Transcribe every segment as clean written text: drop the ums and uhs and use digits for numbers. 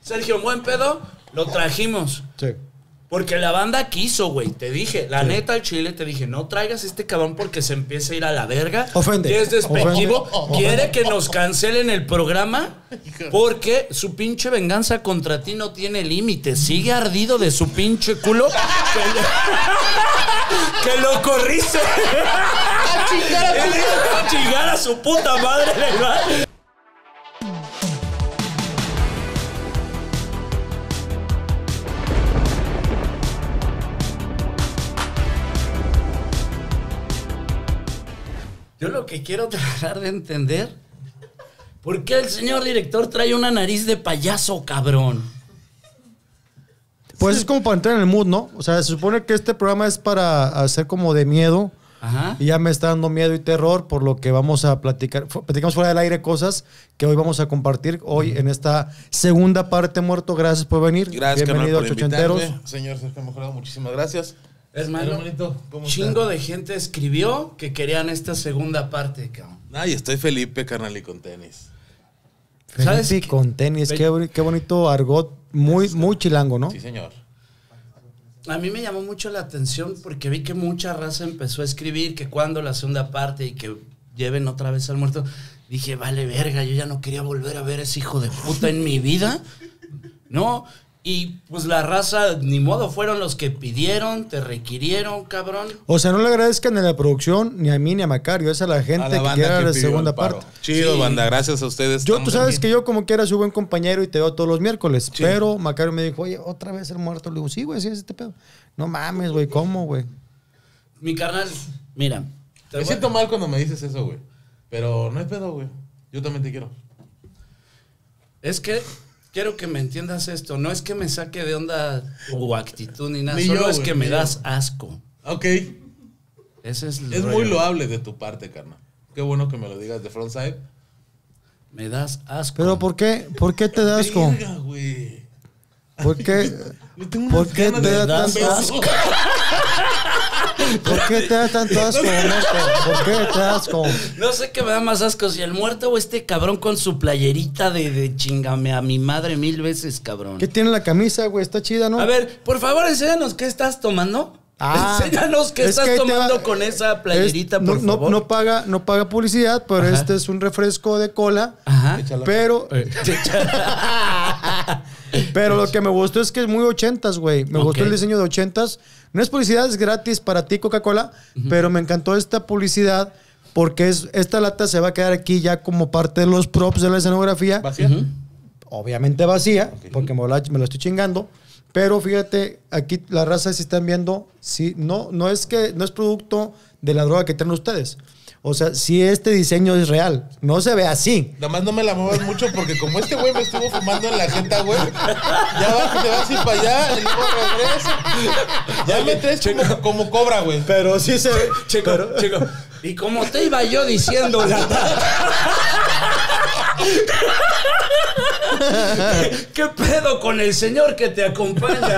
Sergio, buen pedo, lo trajimos. Sí. Porque la banda quiso, güey. Te dije, la neta al chile, te dije, no traigas a este cabrón porque se empieza a ir a la verga. Ofende. Que es despectivo. Ofende. Quiere que nos cancelen el programa porque su pinche venganza contra ti no tiene límite. Sigue ardido de su pinche culo que lo corriste. A chingar a su puta madre. Yo lo que quiero tratar de entender, ¿por qué el señor director trae una nariz de payaso, cabrón? Pues es como para entrar en el mood, ¿no? O sea, se supone que este programa es para hacer como de miedo. Ajá. Y ya me está dando miedo y terror, por lo que vamos a platicar. Platicamos fuera del aire cosas que hoy vamos a compartir hoy en esta segunda parte, Muerto. Gracias por venir. Gracias, bienvenido carnal, a por Ochenteros. invitarme. Señor Sergio Mejorado, muchísimas gracias. Hermano, ¿cómo chingo está? de gente escribió que querían esta segunda parte, cabrón. Ay, estoy Felipe, carnal, y con tenis. ¿Sabes Felipe qué? con tenis, qué bonito argot, muy chilango, ¿no? Sí, señor. A mí me llamó mucho la atención porque vi que mucha raza empezó a escribir que cuando la segunda parte y que lleven otra vez al muerto. Dije, vale verga, yo ya no quería volver a ver a ese hijo de puta en mi vida. ¿No? Y pues la raza, ni modo, fueron los que pidieron, te requirieron, cabrón. O sea, no le agradezcan a la producción, ni a mí, ni a Macario. Es a la gente A la que banda quiera que la pidió segunda el paro. parte. Chido, Sí. banda, gracias a ustedes. Tú Estamos sabes aquí. que yo como quiera soy buen compañero y te veo todos los miércoles. Sí. Pero Macario me dijo, oye, otra vez el muerto. Le digo, sí, güey, sí es este pedo. No mames, güey, ¿cómo, güey? Mi carnal, mira. Me siento mal cuando me dices eso, güey. Pero no hay pedo, güey. Yo también te quiero. Es que quiero que me entiendas esto. No es que me saque de onda o actitud ni nada. Ni Solo yo, es güey, que me ni yo. das asco. Ok. Ese es el Es rollo. muy loable de tu parte, carnal. Qué bueno que me lo digas de frontside. Me das asco. Pero ¿por qué te das asco? Verga, güey. ¿Por qué? Yo tengo ¿Por unas qué ganas te de da dar un tanto beso. asco? ¿Por qué te da tanto asco, Ernesto? ¿Por qué te da asco? No sé qué me da más asco, si el muerto o este cabrón con su playerita de chingame a mi madre 1000 veces, cabrón. ¿Qué tiene la camisa, güey? Está chida, ¿no? A ver, por favor, enséñanos qué estás tomando. Enséñanos qué es estás que ahí te tomando va- con esa playerita, no, por no- favor. no paga publicidad, pero Ajá. este es un refresco de cola. Ajá. Échalo. Pero, pero lo que me gustó es que es muy 80s, güey. Me gustó Ok. el diseño de 80s. No es publicidad, es gratis para ti, Coca-Cola. Pero me encantó esta publicidad porque esta lata se va a quedar aquí ya como parte de los props de la escenografía. ¿Vacía? Obviamente vacía, porque me lo estoy chingando. Pero fíjate, aquí la raza, si están viendo, sí, no es producto de la droga que tienen ustedes. O sea, si este diseño es real, no se ve así. Nada más no me la muevas mucho porque como este güey me estuvo fumando en la jeta, güey. Ya va, te vas a ir para allá y luego regresa. Ya me traes como cobra, güey. Pero sí se ve. Chico, chico. Y como te iba yo diciendo, ¿Qué pedo con el señor que te acompaña?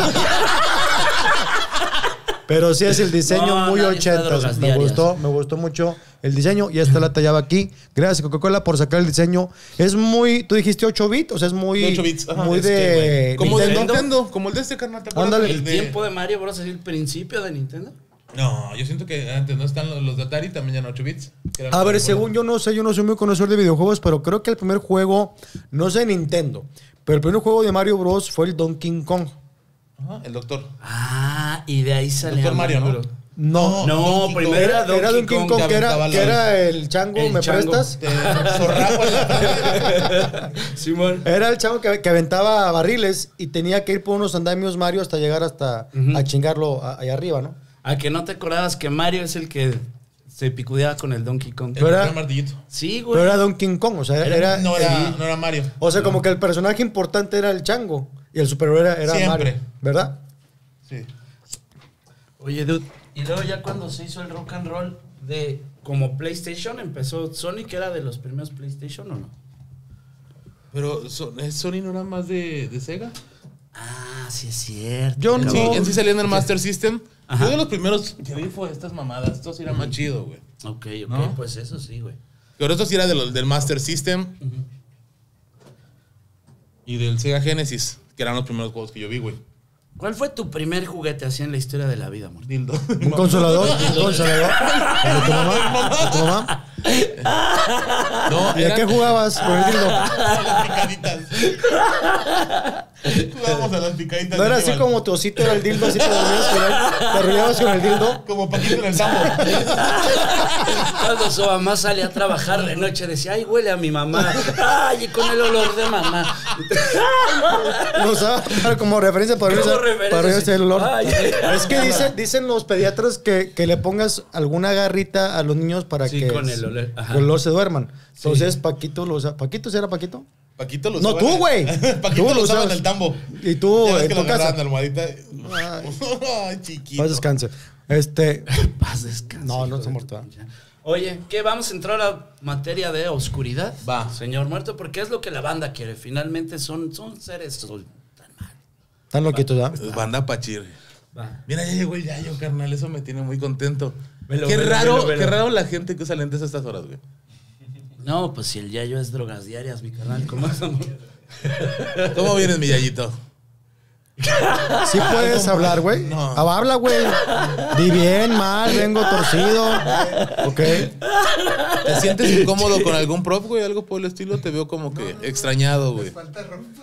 Pero sí es el diseño No, muy nadie está 80. drogas Me diarias. gustó mucho el diseño y esta lata ya va aquí. Gracias, Coca-Cola, por sacar el diseño. Es muy, tú dijiste 8 bits, o sea, es muy, 8 bits. Ajá, muy es que, de güey, como de Nintendo. Nintendo, como el de este carnal, ¿te acuerdas? Ándale. ¿El tiempo de Mario Bros. Es el principio de Nintendo? No, yo siento que antes no están los de Atari, también ya en 8 bits. que eran A ver, los- según yo no soy muy conocedor de videojuegos, pero creo que el primer juego, no sé Nintendo, pero el primer juego de Mario Bros. Fue el Donkey Kong. Ajá, el doctor. Ah, y de ahí sale Doctor Mario, ¿no? Bros. No, No, Donkey primero Kong. era era Donkey Kong, que que aventaba era el chango, el ¿me chango. prestas? Te zorrajo en la Simón. Era el chango que aventaba barriles y tenía que ir por unos andamios Mario hasta llegar hasta a chingarlo allá arriba, ¿no? A que no te acordabas que Mario es el que se picudeaba con el Donkey Kong. El Pero era- primer martillito. Sí, güey. Pero era Donkey Kong, o sea, No era Mario. o sea, como que el personaje importante era el chango y el superhéroe era Siempre. Mario, ¿verdad? Sí. Oye, dude, y luego ya cuando se hizo el rock and roll de como PlayStation, empezó Sonic, era de los primeros PlayStation, ¿o no? Pero Sony no era más de Sega. Ah, sí es cierto. Yo no- Sí, en sí salía en el Master System. Ajá. Yo de los primeros que vi fue estas mamadas. Esto sí era más chido, güey. Ok, ¿No? pues eso sí, güey. Pero esto sí era del Master System. Y del Sega Genesis, que eran los primeros juegos que yo vi, güey. ¿Cuál fue tu primer juguete así en la historia de la vida, amor? Dildo. ¿Un consolador? ¿Un consolador? ¿El de tu mamá? ¿De tu mamá? No, ¿Y a qué jugabas con el dildo? A las picaditas. Jugábamos a las picaditas. ¿No era así como tu osito era el dildo? ¿Así te dormías con él? ¿Te arrullabas con el dildo? Como Paquito en el tambo. Cuando su mamá salía a trabajar de noche, decía, ay, huele a mi mamá. Ay, con el olor de mamá. Lo usaba como referencia para oírse el olor. Ay, es que dicen los pediatras que le pongas alguna garrita a los niños para sí, que con el olor, ajá. con el olor se duerman. Entonces Paquito lo usa. ¿Paquito sí era Paquito? Paquito lo No, usaba. tú, güey. Paquito Tú lo usaba usabas. en el tambo. Y tú, Ya ves en que tu lo agarraban casa. de almohadita. Ay. Ay, chiquito. Paz descanse. Paz descanse. No, no hijo se de muerto. tu pinche. Oye, ¿qué? ¿Vamos a entrar a materia de oscuridad? Va. Señor muerto, porque es lo que la banda quiere. Finalmente son seres tan mal. Están loquitos, ¿verdad? Es banda Pachir. Va. Mira, ya llegó el Yayo, carnal. Eso me tiene muy contento. Velo, Qué velo, raro, velo, velo. qué raro la gente que usa lentes a estas horas, güey. No, pues si el yayo es drogas diarias, mi carnal. ¿Cómo es, amor? ¿Cómo vienes, mi Yayito? ¿Sí puedes hablar, güey? No. Habla, güey. Di bien, mal, vengo torcido. Ok. ¿Te sientes incómodo con algún prop, güey? Algo por el estilo. Te veo como que extrañado, güey. Falta ropa.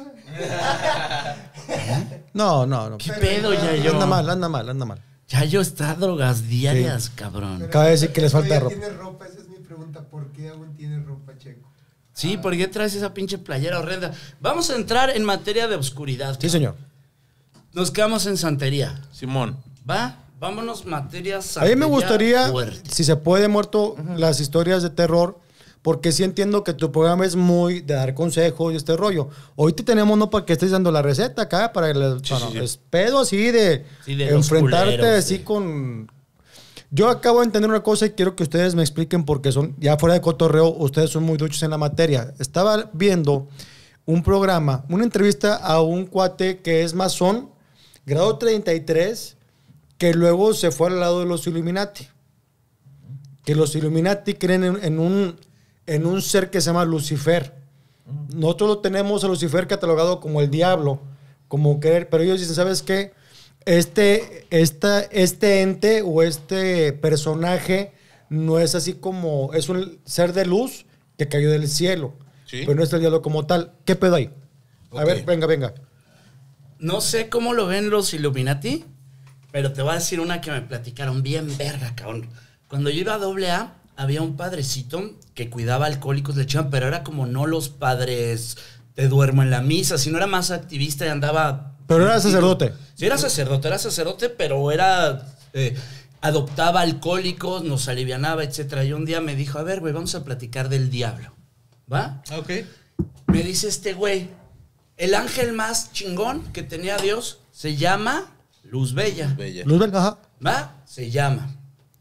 No. ¿Qué pedo, yayo? Anda mal. Yayo está drogas diarias, cabrón. Acaba de decir que les falta ropa. ¿Tiene ropa? Esa es mi pregunta. ¿Por qué aún tiene ropa, Checo? Sí, ¿por qué traes esa pinche playera horrenda? Vamos a entrar en materia de oscuridad. Sí, señor. Nos quedamos en santería. Simón. ¿Va? Vámonos, materia A santería mí me gustaría, fuerte. si se puede, muerto, las historias de terror, porque sí entiendo que tu programa es muy de dar consejos y este rollo. Hoy te tenemos no para que estés dando la receta acá, para el Sí. es pedo así de, Sí, de los enfrentarte culeros, así sí. con... Yo acabo de entender una cosa y quiero que ustedes me expliquen porque son, ya fuera de cotorreo, ustedes son muy duchos en la materia. Estaba viendo un programa, una entrevista a un cuate que es masón, grado 33, que luego se fue al lado de los Illuminati. Que los Illuminati creen en un ser que se llama Lucifer. Nosotros lo tenemos a Lucifer catalogado como el diablo, como creer, pero ellos dicen, ¿sabes qué? Este ente o este personaje no es así como, es un ser de luz que cayó del cielo, Sí. pero no es el diablo como tal. ¿Qué pedo hay? A Ok. ver, venga. No sé cómo lo ven los Illuminati, pero te voy a decir una que me platicaron bien verga, cabrón. Cuando yo iba a AA, había un padrecito que cuidaba alcohólicos, le echaban, pero era como no los padres te duermo en la misa, sino era más activista y andaba... Pero era sacerdote. Sí, era sacerdote, pero era... adoptaba alcohólicos, nos alivianaba, etcétera. Y un día me dijo, a ver, güey, vamos a platicar del diablo. ¿Va? Ok. Me dice este güey, el ángel más chingón que tenía Dios se llama Luz Bella. Bella. Luzbel, ajá. ¿Va? Se llama.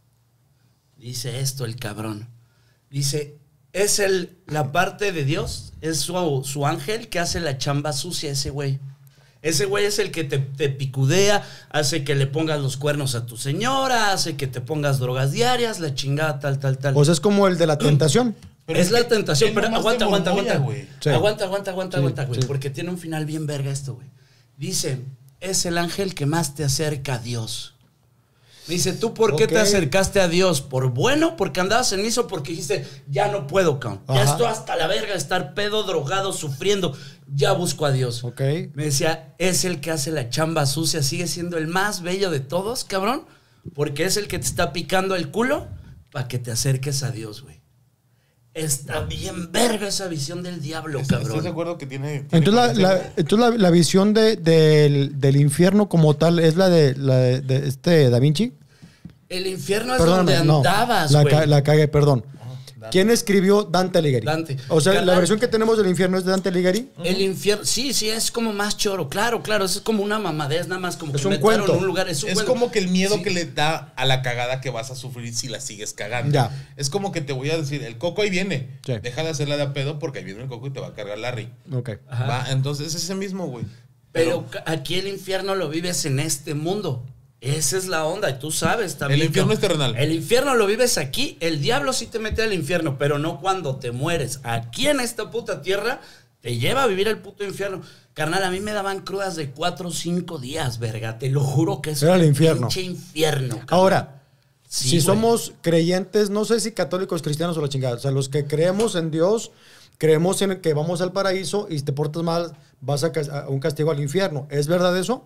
Dice esto el cabrón. Dice, es la parte de Dios, es su ángel que hace la chamba sucia ese güey. Ese güey es el que te picudea, hace que le pongas los cuernos a tu señora, hace que te pongas drogas diarias, la chingada, tal. O sea, es como el de la tentación. Pero es la que tentación, él pero nomás aguanta, te aguanta. güey. Sí. Aguanta, güey, sí. porque tiene un final bien verga esto, güey. Dice, es el ángel que más te acerca a Dios. Dice, ¿tú por qué Ok. te acercaste a Dios? ¿Por bueno? ¿Porque andabas en eso? Porque dijiste, ya no puedo, cabrón. Ya Ajá. estoy hasta la verga de estar pedo, drogado, sufriendo. Ya busco a Dios. Ok. Me decía, es el que hace la chamba sucia. Sigue siendo el más bello de todos, cabrón. Porque es el que te está picando el culo para que te acerques a Dios, güey. Está bien verga esa visión del diablo, ¿Estás de cabrón. acuerdo que tiene Entonces la visión del infierno como tal es la de este Da Vinci. El infierno es Perdóname, donde andabas, la, güey. la cagué, perdón. ¿Quién escribió Dante Alighieri? Dante. O sea, la Carnal. versión que tenemos del infierno es de Dante Alighieri. El infierno, sí, es como más choro, claro, eso es como una mamadez, nada más como Es que un metieron cuento. en un lugar, es un Es cuento. como que el miedo Sí. que le da a la cagada que vas a sufrir si la sigues cagando. Ya. Es como que te voy a decir, el coco ahí viene. Sí. Deja de hacerla de a pedo porque ahí viene el coco y te va a cargar Larry. Ok. Ajá. Va, entonces es ese mismo, güey. Pero aquí el infierno lo vives en este mundo. Esa es la onda, y tú sabes también. El infierno que es terrenal. El infierno lo vives aquí, el diablo sí te mete al infierno, pero no cuando te mueres. Aquí en esta puta tierra te lleva a vivir el puto infierno. Carnal, a mí me daban crudas de 4 o 5 días, verga. Te lo juro que es Era el un infierno. pinche infierno. Carnal. Ahora, Sí, si güey. somos creyentes, no sé si católicos, cristianos o la chingada, o sea, los que creemos en Dios, creemos en que vamos al paraíso y si te portas mal, vas a un castigo al infierno. ¿Es verdad eso?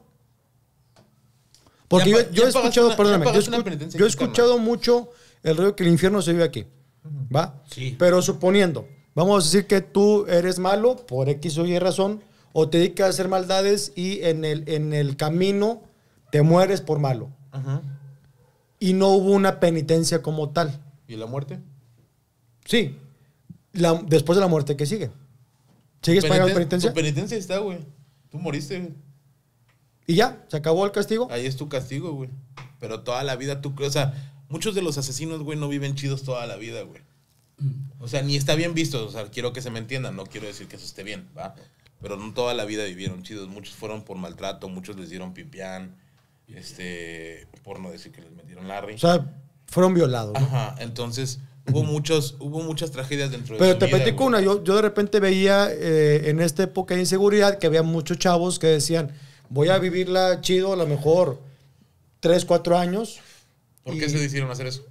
Porque Ya yo he escuchado, perdóname, yo pagaste una penitencia yo he aquí, carnal. escuchado mucho el rollo que el infierno se vive aquí, ¿va? Sí. Pero suponiendo, vamos a decir que tú eres malo por X o Y razón, o te dedicas a hacer maldades y en el camino te mueres por malo. Ajá. Y no hubo una penitencia como tal. ¿Y la muerte? Sí. Después de la muerte, ¿qué sigue? ¿Sigues pagando penitencia? Tu penitencia está, güey. Tú moriste, güey. Y ya, se acabó el castigo. Ahí es tu castigo, güey. Pero toda la vida tú... O sea, muchos de los asesinos, güey, no viven chidos toda la vida, güey. O sea, ni está bien visto. O sea, quiero que se me entienda. No quiero decir que eso esté bien, ¿va? Pero no toda la vida vivieron chidos. Muchos fueron por maltrato. Muchos les dieron pipián. Por no decir que les metieron Larry. O sea, fueron violados, ¿no? Ajá. Entonces, hubo muchas tragedias dentro de Pero su te vida, platico güey. una. Yo de repente veía en esta época de inseguridad que había muchos chavos que decían, voy a vivirla chido, a lo mejor 3, 4 años. ¿Por qué se decidieron hacer eso?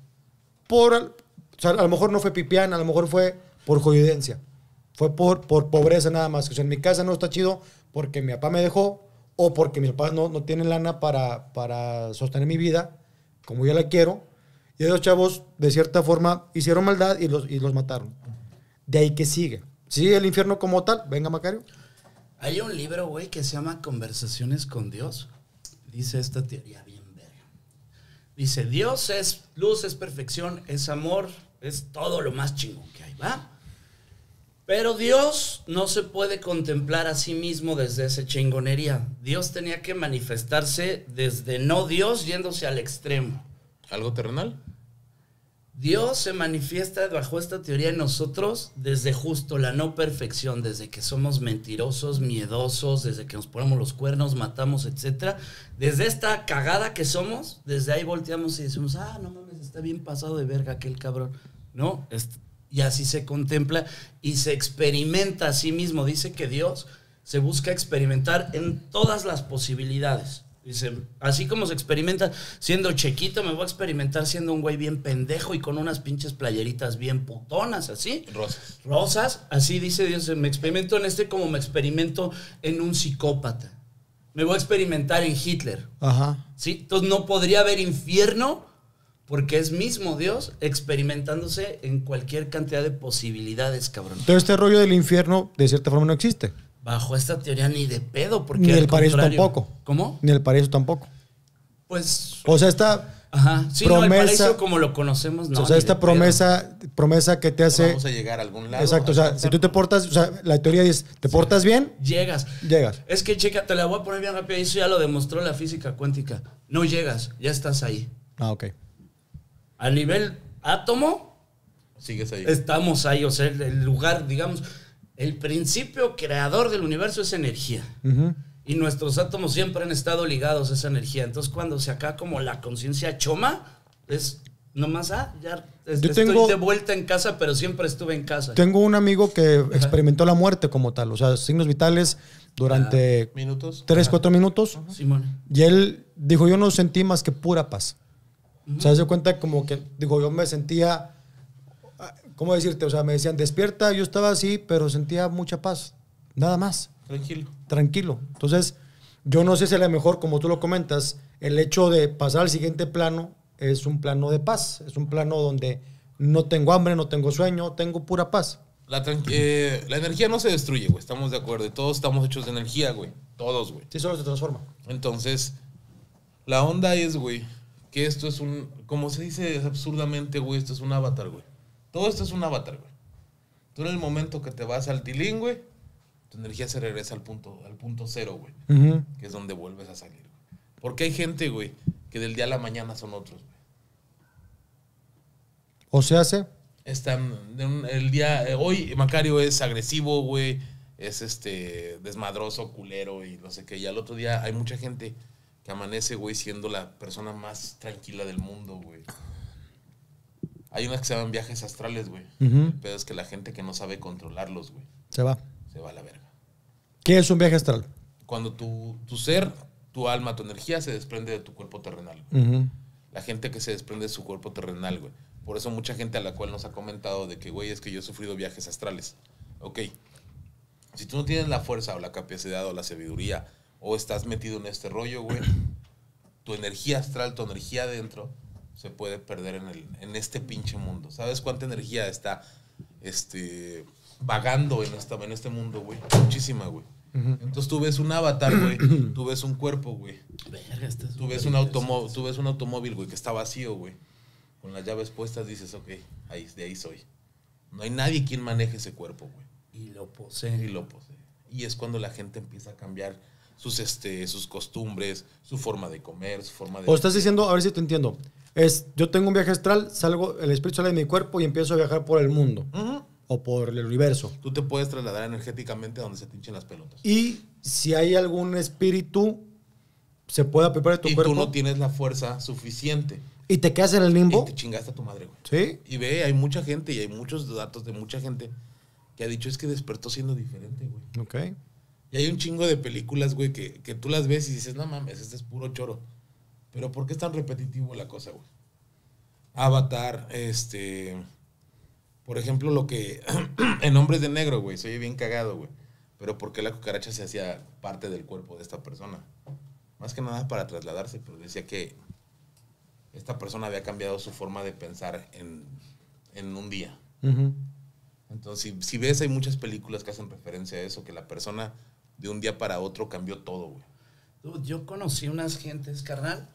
O sea, a lo mejor no fue pipián, a lo mejor fue por coincidencia. Fue por pobreza nada más. O sea, en mi casa no está chido porque mi papá me dejó o porque mis papás no tienen lana para sostener mi vida como yo la quiero. Y esos chavos, de cierta forma, hicieron maldad y los mataron. De ahí que sigue. ¿Sigue el infierno como tal? Venga, Macario. Hay un libro, güey, que se llama Conversaciones con Dios. Dice esta teoría bien verga. Dice, Dios es luz, es perfección, es amor, es todo lo más chingón que hay, ¿va? Pero Dios no se puede contemplar a sí mismo desde esa chingonería. Dios tenía que manifestarse desde no Dios yéndose al extremo. ¿Algo terrenal? Dios se manifiesta bajo esta teoría en nosotros desde justo la no perfección, desde que somos mentirosos, miedosos, desde que nos ponemos los cuernos, matamos, etc. Desde esta cagada que somos, desde ahí volteamos y decimos, no mames, está bien pasado de verga aquel cabrón. No, y así se contempla y se experimenta a sí mismo. Dice que Dios se busca experimentar en todas las posibilidades. Dice, así como se experimenta siendo chiquito, me voy a experimentar siendo un güey bien pendejo y con unas pinches playeritas bien putonas, así. Rosas. Rosas, así dice Dios, me experimento en como me experimento en un psicópata. Me voy a experimentar en Hitler. Ajá. ¿Sí? Entonces no podría haber infierno porque es mismo Dios experimentándose en cualquier cantidad de posibilidades, cabrón. Entonces este rollo del infierno, de cierta forma, no existe. Bajo esta teoría ni de pedo, porque Ni al el paraíso contrario- tampoco. ¿Cómo? Ni el paraíso tampoco. Pues... O sea, esta Ajá. Sí, no, el promesa, paraíso como lo conocemos, no. o sea, ni esta de pedo. promesa que te hace... Vamos a llegar a algún lado. Exacto, o sea, si tú te portas, o sea, la teoría dice, te portas bien, Llegas. llegas. Es que, checa, te la voy a poner bien rápido. Eso ya lo demostró la física cuántica. No llegas, ya estás ahí. Ah, ok. A nivel átomo, Sigues ahí. estamos ahí. O sea, el lugar, digamos, el principio creador del universo es energía. Ujú. Y nuestros átomos siempre han estado ligados a esa energía. Entonces, cuando se acaba como la conciencia choma, es nomás, estoy tengo- de vuelta en casa, pero siempre estuve en casa. Tengo un amigo que experimentó la muerte como tal, o sea, signos vitales durante ¿Minutos? 3, 4 minutos. Simón. Y él dijo, yo no sentí más que pura paz. O sea, se dio cuenta como que, digo, yo me sentía, ¿cómo decirte? O sea, me decían, despierta, yo estaba así, pero sentía mucha paz, nada más, Tranquilo. tranquilo. Entonces, yo no sé si a lo mejor, como tú lo comentas, el hecho de pasar al siguiente plano es un plano de paz, es un plano donde no tengo hambre, no tengo sueño, tengo pura paz. La energía no se destruye, güey. Estamos de acuerdo. Todos estamos hechos de energía, güey. Todos, güey. Sí, solo se transforma. Entonces, la onda es, güey, que esto es como se dice absurdamente, güey, esto es un avatar, güey. Todo esto es un avatar, güey. Tú en el momento que te vas al tilín, güey, tu energía se regresa al punto cero, güey. Ujú. Que es donde vuelves a salir, güey. Porque hay gente, güey, que del día a la mañana son otros, güey. O se hace, Hoy Macario es agresivo, güey, es desmadroso, culero y no sé qué. Y al otro día hay mucha gente que amanece, güey, siendo la persona más tranquila del mundo, güey. Hay unas que se llaman viajes astrales, güey. Ujú. El pedo es que la gente que no sabe controlarlos, güey. se va. se va a la verga. ¿Qué es un viaje astral? Cuando tu ser, tu alma, tu energía se desprende de tu cuerpo terrenal, güey. La gente que se desprende de su cuerpo terrenal, güey. Por eso mucha gente a la cual nos ha comentado de que, güey, es que yo he sufrido viajes astrales. Ok. Si tú no tienes la fuerza o la capacidad o la sabiduría o estás metido en este rollo, güey, tu energía astral, tu energía adentro se puede perder en este pinche mundo. ¿Sabes cuánta energía está vagando en este mundo, güey? Muchísima, güey. Entonces tú ves un avatar, güey. Tú ves un cuerpo, güey. Tú ves un automóvil, güey, que está vacío, güey. Con las llaves puestas dices, ok, de ahí soy. No hay nadie quien maneje ese cuerpo, güey. Y lo posee. Y es cuando la gente empieza a cambiar sus costumbres, su forma de comer, su forma de... O estás diciendo, a ver si te entiendo. Yo tengo un viaje astral, el espíritu sale de mi cuerpo y empiezo a viajar por el mundo. O por el universo. Tú te puedes trasladar energéticamente a donde se te hinchen las pelotas. Y si hay algún espíritu, se puede apropiar de tu cuerpo. Y tú no tienes la fuerza suficiente. ¿Y te quedas en el limbo? Y te chingaste a tu madre, güey. ¿Sí? Y hay mucha gente y hay muchos datos de mucha gente que ha dicho es que despertó siendo diferente, güey. Ok. Y hay un chingo de películas, güey, que tú las ves y dices, no mames, este es puro choro. Pero ¿por qué es tan repetitivo la cosa, güey? Avatar, por ejemplo, lo que en Hombres de Negro, güey, se oye bien cagado, güey. Pero ¿por qué la cucaracha se hacía parte del cuerpo de esta persona? Más que nada para trasladarse, pero decía que esta persona había cambiado su forma de pensar en un día. Entonces, si ves, hay muchas películas que hacen referencia a eso, que la persona de un día para otro cambió todo, güey. Yo conocí unas gentes, carnal,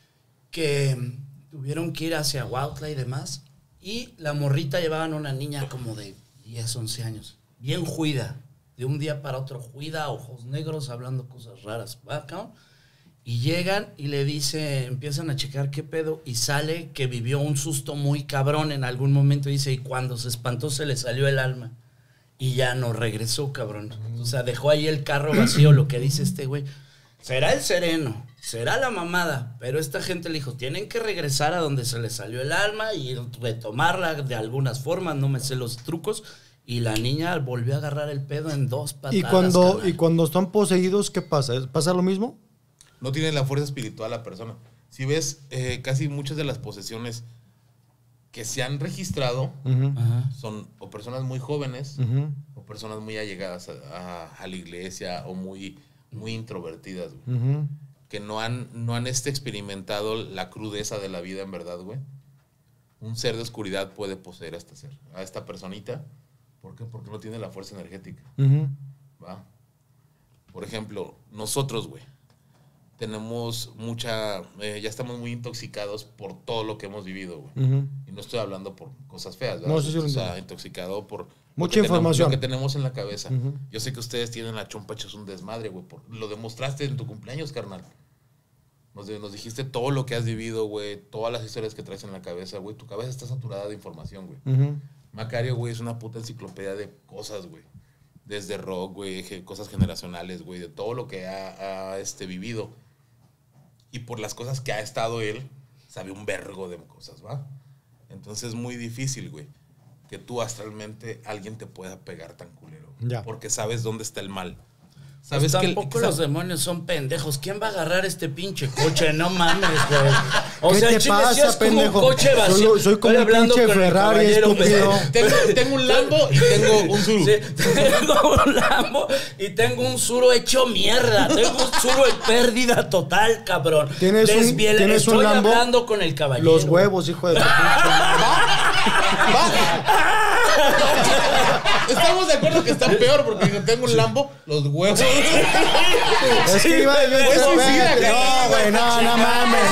que tuvieron que ir hacia Huautla y demás, y la morrita llevaban una niña como de 10, 11 años, bien juida, de un día para otro, juida, ojos negros, hablando cosas raras, ¿va, cabrón? Y llegan y le dice, empiezan a checar qué pedo, y sale que vivió un susto muy cabrón en algún momento, dice, y cuando se espantó se le salió el alma, y ya no regresó, cabrón. O sea, dejó ahí el carro vacío, lo que dice este güey. Será el sereno, será la mamada, pero esta gente le dijo, tienen que regresar a donde se les salió el alma y retomarla de algunas formas, no me sé los trucos, y la niña volvió a agarrar el pedo en 2 patadas. ¿Y cuando están poseídos, qué pasa? ¿Pasa lo mismo? No tiene la fuerza espiritual la persona. Si ves, casi muchas de las posesiones que se han registrado son o personas muy jóvenes o personas muy allegadas a la iglesia o muy introvertidas, güey. Que no han experimentado la crudeza de la vida en verdad, güey. Un ser de oscuridad puede poseer a esta personita. ¿Por qué? Porque no tiene la fuerza energética. ¿Va? Por ejemplo, nosotros, güey, tenemos ya estamos muy intoxicados por todo lo que hemos vivido, güey. Y no estoy hablando por cosas feas, ¿verdad? No, sí, o sea, intoxicado por mucha información. Lo que tenemos en la cabeza. Yo sé que ustedes tienen la chompa hechos un desmadre, güey. Lo demostraste en tu cumpleaños, carnal. Nos dijiste todo lo que has vivido, güey. Todas las historias que traes en la cabeza, güey. Tu cabeza está saturada de información, güey. Macario, güey, es una puta enciclopedia de cosas, güey. Desde rock, güey, cosas generacionales, güey. De todo lo que ha vivido. Y por las cosas que ha estado él, sabe un vergo de cosas, ¿va? Entonces es muy difícil, güey, que tú astralmente alguien te pueda pegar tan culero. Ya. Porque sabes dónde está el mal. Pues tampoco los demonios son pendejos. ¿Quién va a agarrar este pinche coche? No mames, güey. O ¿Qué sea, te el chile pasa, sí es pendejo? como un coche vacío. Soy como Estoy un hablando pinche con el Ferrari, caballero, estúpido. Tengo un Lambo y tengo un Zuru. Sí, tengo un Lambo y tengo un Zuru hecho mierda. Tengo un Zuru en pérdida total, cabrón. ¿Tienes un Estoy Lambo? hablando con el caballero. Los huevos, hijo de tu pinche madre. Estamos de acuerdo que está peor porque yo tengo un Lambo, los huevos. Es que iba a decir, no, güey, no mames.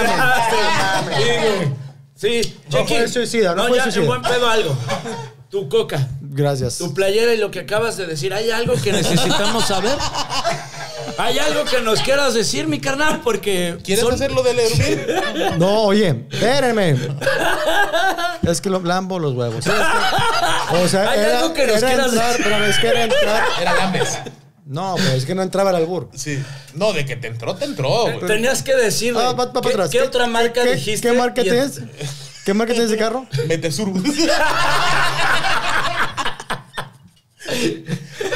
Sí, No fue suicida, no fue ya, suicida. en buen pedo algo. Tu coca, Gracias. tu playera y lo que acabas de decir. ¿Hay algo que necesitamos saber? ¿Hay algo que nos quieras decir, mi carnal? Porque ¿Quieres hacerlo del Airbnb? No, oye, espérenme. Es que Lambo, los huevos. Sí, o sea, ¿Hay algo que nos quieras entrar, decir? pero es que era entrar. Era Lambes. No, pues es que no entraba el albur. Sí. No, de que te entró, güey. Tenías que decirle. Va para atrás. ¿Qué otra marca dijiste? ¿Qué marca tienes? ¿Qué marca tienes de carro?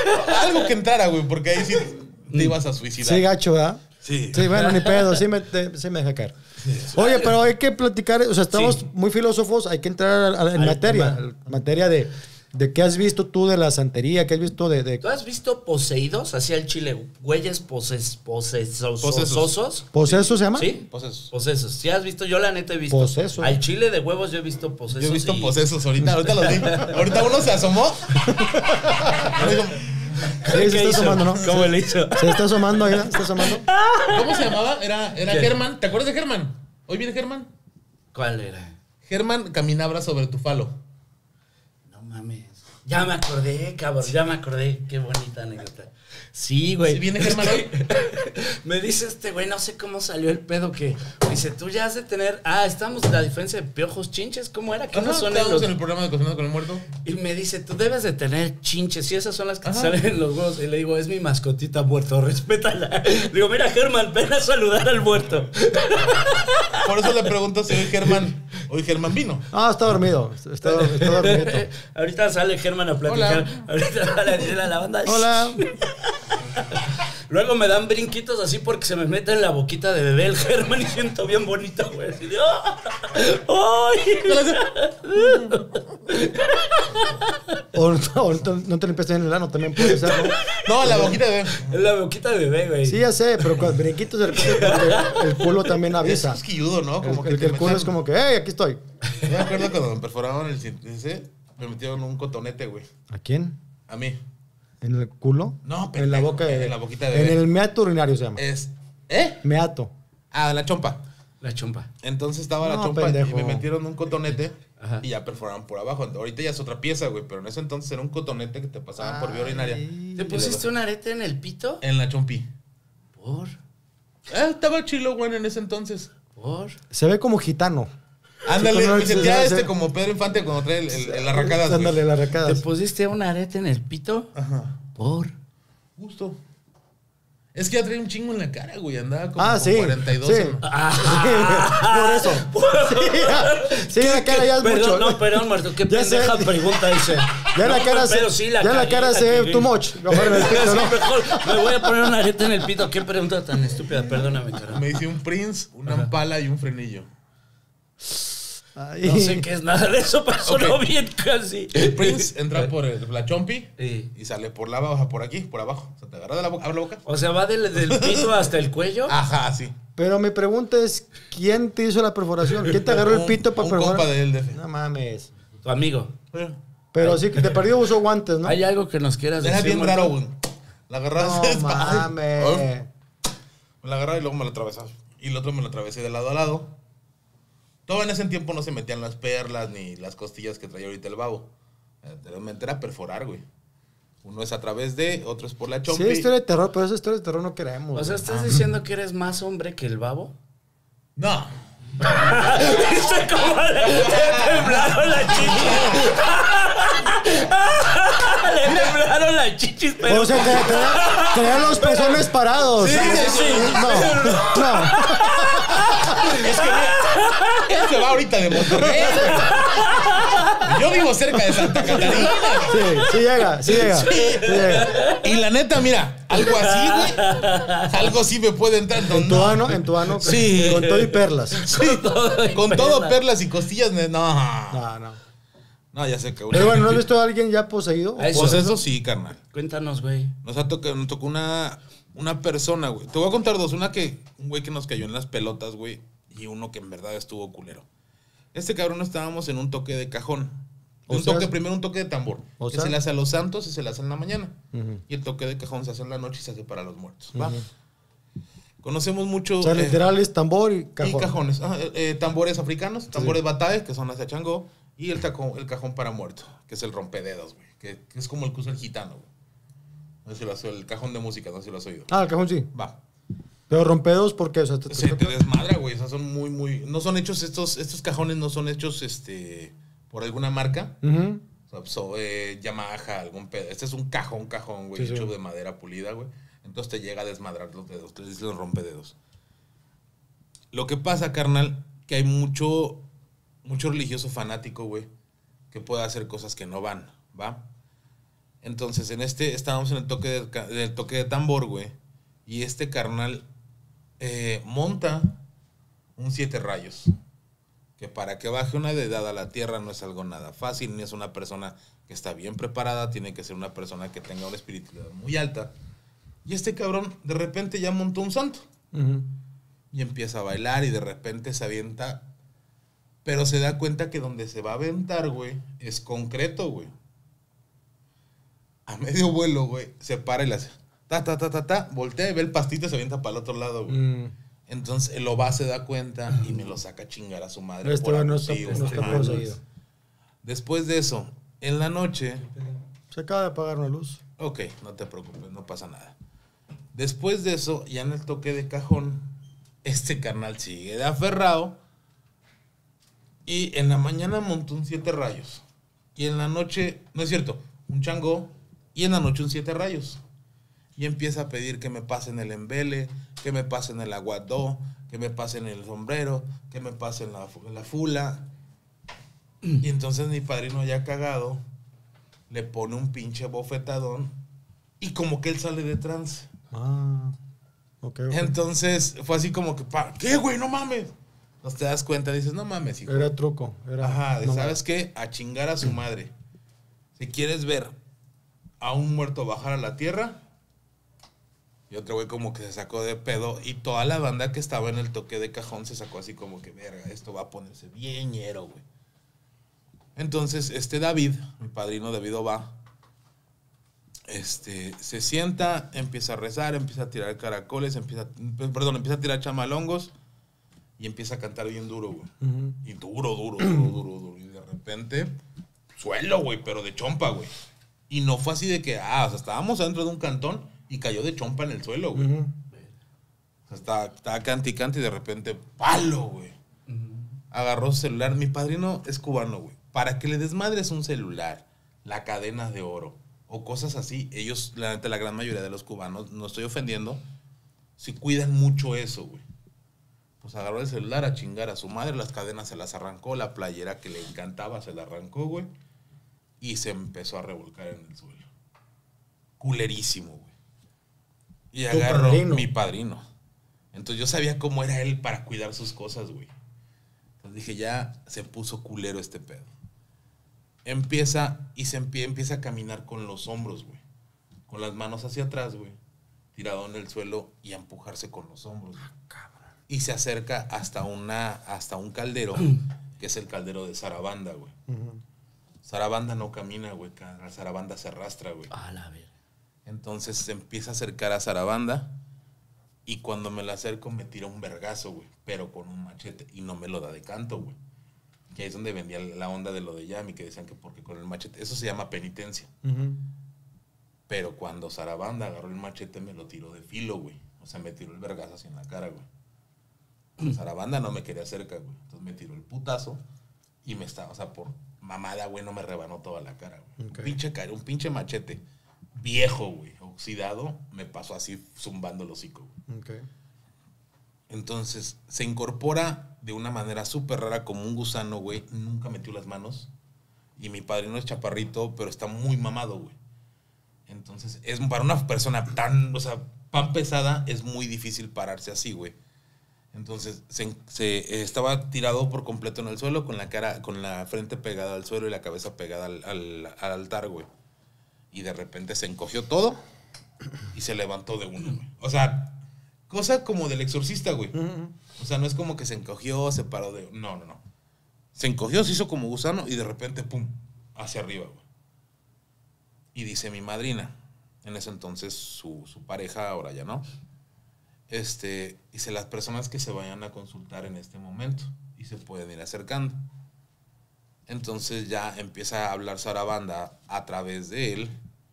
Algo que entrara, güey, porque ahí sí te ibas a suicidar. Sí, gacho, ¿verdad? Sí. Sí, bueno, ni pedo, sí me deja caer. Oye, pero hay que platicar, o sea, estamos muy filósofos, hay que entrar en materia de qué has visto tú de la santería, qué has visto de... ¿Tú has visto poseídos? Así al chile, güeyes posesosos. ¿Poseso se llama? ¿Sí? Posesos. ¿Sí has visto? Yo la neta he visto. Poseso. Al chile de huevos yo he visto posesos. Yo he visto posesos ahorita los vi. Ahorita uno se asomó. Sí, se está asomando, ¿no? ¿Cómo le hizo? Se está asomando ahí, ¿no? Se está asomando. ¿Cómo se llamaba? Era Germán. ¿Te acuerdas de Germán? ¿Hoy viene Germán? ¿Cuál era? Germán caminaba sobre tu falo. No mames. Ya me acordé, cabrón. Ya me acordé. Qué bonita anécdota. Sí, güey. ¿Sí viene Germán hoy? Me dice este güey, no sé cómo salió el pedo que... Me dice, tú ya has de tener... estamos en la diferencia de piojos chinches. ¿Cómo era? ¿Qué no son estábamos en el programa de Cocinando con el Muerto. Y me dice, tú debes de tener chinches. Y esas son las que te salen en los huevos. Y le digo, es mi mascotita muerto, respétala. Le digo, mira, Germán, ven a saludar al muerto. Por eso le pregunto si hoy Germán vino. Ah, está dormido. Está dormido. Ahorita sale Germán a platicar. Hola. Ahorita sale a decirle a la banda. Hola. Luego me dan brinquitos así porque se me mete en la boquita de bebé el Germán y siento bien bonito, güey. Así de, ¡ay! O no te limpiaste en el ano, también puede ser, ¿no? No, la boquita de bebé. En la boquita de bebé, güey. Sí, ya sé, pero con brinquitos de repente el culo también avisa. Es quilludo, ¿no? Como El culo es como que, hey, aquí estoy. Yo me acuerdo cuando me perforaban el índice, me metieron un cotonete, güey. ¿A quién? A mí. ¿En el culo? No, en la boca de... en la boquita de bebé. En el meato urinario se llama. ¿Eh? Meato. Ah, la chompa. La chompa. Entonces estaba la No, chompa pendejo. y me metieron un cotonete. Ajá. Y ya perforaban por abajo. Ahorita ya es otra pieza, güey. Pero en ese entonces era un cotonete que te pasaban por vía urinaria. ¿Te pusiste un arete en el pito? En la chompi. ¿Por? Estaba chilo, güey, en ese entonces. ¿Por? Se ve como gitano. Ándale, Sí, me sentía sí. como Pedro Infante cuando trae el arracadas, güey. Ándale, las ¿Te arracadas. pusiste un arete en el pito? Ajá. ¿Por? Justo. Es que ya traía un chingo en la cara, güey. Andaba como Ah, con sí. 42. Sí. en- Por eso. Sí, la cara ya es Perdón, mucho. no, perdón, Marto, qué Ya sé. pendeja pregunta dice. Ya la No, cara pero se... sí ya la cagué, cara la se cagué. too much. Mejor en el pito, Sí, ¿no? mejor me voy a poner un arete en el pito. Qué pregunta tan estúpida, perdóname, carajo. Me hice un Prince, una Impala y un frenillo. Ay. No sé qué es nada de eso, pero sonó Ok. bien casi. El Prince entra por la chompi Sí. y sale por la baja, por aquí, por abajo. O sea, te agarra de la boca, abre la boca. O sea, va del pito hasta el cuello. Ajá, sí. Pero mi pregunta es, ¿quién te hizo la perforación? ¿Quién te agarró el pito para un perforar? compa de él, DF. No mames. Tu amigo. Pero sí que te perdió usó guantes, ¿no? ¿Hay algo que nos quieras Era decir? bien Marco? raro, güey. La agarraba. No mames. Me la agarraba y luego me la atravesaba. Y el otro me lo atravesé de lado a lado. Todo en ese tiempo no se metían las perlas ni las costillas que traía ahorita el babo. Anteriormente era perforar, güey. Uno es a través de, otro es por la Sí, chompi. historia de terror, pero esa historia de terror no queremos. O sea, güey. ¿estás diciendo que eres más hombre que el babo? No. ¿Viste cómo le temblaron las chichis? Le temblaron las chichis, pero... O sea, traía los pezones parados. Sí, sí, sí. No. Es que mira, él se va ahorita de Monterrey, güey. Yo vivo cerca de Santa Catarina. Sí llega. Y la neta, mira, algo así, güey. Algo así me puede entrar. En tu ano. Sí. Con todo y perlas. Sí, con todo perlas y costillas. No. No, ya sé que... Pero bueno, ¿no has visto a alguien ya poseído? A eso. Pues eso sí, carnal. Cuéntanos, güey. Nos tocó una persona, güey. Te voy a contar dos. Un güey que nos cayó en las pelotas, güey. Y uno que en verdad estuvo culero. Este cabrón estábamos en un toque de cajón. Primero un toque de tambor. O Que sea, se le hace a los santos y se le hace en la mañana. Ujú. Y el toque de cajón se hace en la noche y se hace para los muertos. ¿Va? Conocemos mucho... O sea, literal es tambor y y cajón. cajones. Tambores africanos, tambores batae, que son las de Changó. Y el cajón para muerto, que es el rompededos, güey. Que es como el que usa el gitano, güey. No sé si lo has oído, el cajón de música, no sé si lo has oído. Ah, el cajón sí. Va. Pero rompedos, ¿por qué? O sea, Se te desmadra, güey. O sea, son muy... No son hechos estos cajones, no son hechos por alguna marca. Ujú. O sea, Yamaha, algún pedo. Este es un cajón, güey, Sí, hecho sí. de madera pulida, güey. Entonces te llega a desmadrar los dedos. Te dicen los rompededos. Lo que pasa, carnal, que hay mucho religioso fanático, güey, que puede hacer cosas que no van, ¿va? Entonces, estábamos en el toque de tambor, güey. Y este carnal monta un 7 rayos. Que para que baje una deidad a la tierra no es algo nada fácil, ni es una persona que está bien preparada, tiene que ser una persona que tenga una espiritualidad muy alta. Y este cabrón de repente ya montó un santo. Y empieza a bailar y de repente se avienta. Pero se da cuenta que donde se va a aventar, güey, es concreto, güey. A medio vuelo, güey, se para y le hace voltea y ve el pastito y se avienta para el otro lado, güey. Entonces el Oba se da cuenta y me lo saca a chingar a su madre. No está poseído. Después de eso, en la noche... Se acaba de apagar una luz. Ok, no te preocupes, no pasa nada. Después de eso, ya en el toque de cajón, este carnal sigue de aferrado. Y en la mañana montó un 7 rayos. Y en la noche, no es cierto, un chango. Y en la noche un 7 rayos. Y empieza a pedir que me pasen el embele, que me pasen el aguadó, que me pasen el sombrero, que me pasen la fula. Y entonces mi padrino, ya cagado, le pone un pinche bofetadón y como que él sale de trance. Ok. Entonces fue así como que, ¿qué, güey? No mames. Entonces te das cuenta, dices, no mames, hijo. Era truco. Ajá, no ¿sabes qué? A chingar a su madre. Si quieres ver a un muerto bajar a la tierra... Y otro güey como que se sacó de pedo. Y toda la banda que estaba en el toque de cajón se sacó así como que, verga, esto va a ponerse bien ñero, güey. Entonces, David, mi padrino David Oba, se sienta, empieza a rezar, empieza a tirar caracoles, empieza a tirar chamalongos y empieza a cantar bien duro, güey. Y duro. Y de repente, suelo, güey, pero de chompa, güey. Y no fue así de que, o sea, estábamos dentro de un cantón y cayó de chompa en el suelo, güey. O sea, estaba cante y de repente, ¡palo, güey! Agarró su celular. Mi padrino es cubano, güey. Para que le desmadres un celular, la cadena de oro o cosas así, ellos, la neta, la gran mayoría de los cubanos, no estoy ofendiendo, sí cuidan mucho eso, güey. Pues agarró el celular a chingar a su madre, las cadenas se las arrancó, la playera que le encantaba se la arrancó, güey. Y se empezó a revolcar en el suelo. Culerísimo, güey. Y agarró mi padrino. Entonces yo sabía cómo era él para cuidar sus cosas, güey. Entonces dije, ya se puso culero este pedo. Empieza a caminar con los hombros, güey. Con las manos hacia atrás, güey. Tirado en el suelo y a empujarse con los hombros. Y se acerca hasta un caldero, que es el caldero de Sarabanda, güey. Sarabanda no camina, güey. Sarabanda se arrastra, güey. La verga. Entonces se empieza a acercar a Sarabanda y cuando me la acerco me tira un vergazo, güey, pero con un machete y no me lo da de canto, güey. Que ahí es donde vendía la onda de lo de Yami, que decían que porque con el machete, eso se llama penitencia. Pero cuando Sarabanda agarró el machete me lo tiró de filo, güey. O sea, me tiró el vergazo así en la cara, güey. Sarabanda no me quería cerca, güey. Entonces me tiró el putazo y me estaba, o sea, por mamada, güey, no me rebanó toda la cara, güey. Okay. Un pinche machete viejo, güey, oxidado, me pasó así zumbando el hocico, güey. Okay. Entonces, se incorpora de una manera súper rara como un gusano, güey. Nunca metió las manos. Y mi padrino es chaparrito, pero está muy mamado, güey. Entonces, para una persona tan pesada, es muy difícil pararse así, güey. Entonces, se estaba tirado por completo en el suelo, con la frente pegada al suelo y la cabeza pegada al altar, güey. Y de repente se encogió todo y se levantó de uno, güey. O sea, cosa como del exorcista, güey. O sea, no es como que se encogió, se paró de... No. Se encogió, se hizo como gusano y de repente, pum, hacia arriba, güey. Y dice mi madrina, en ese entonces su pareja, ahora ya no, dice, las personas que se vayan a consultar en este momento y se pueden ir acercando. Entonces ya empieza a hablar Sarabanda a través de él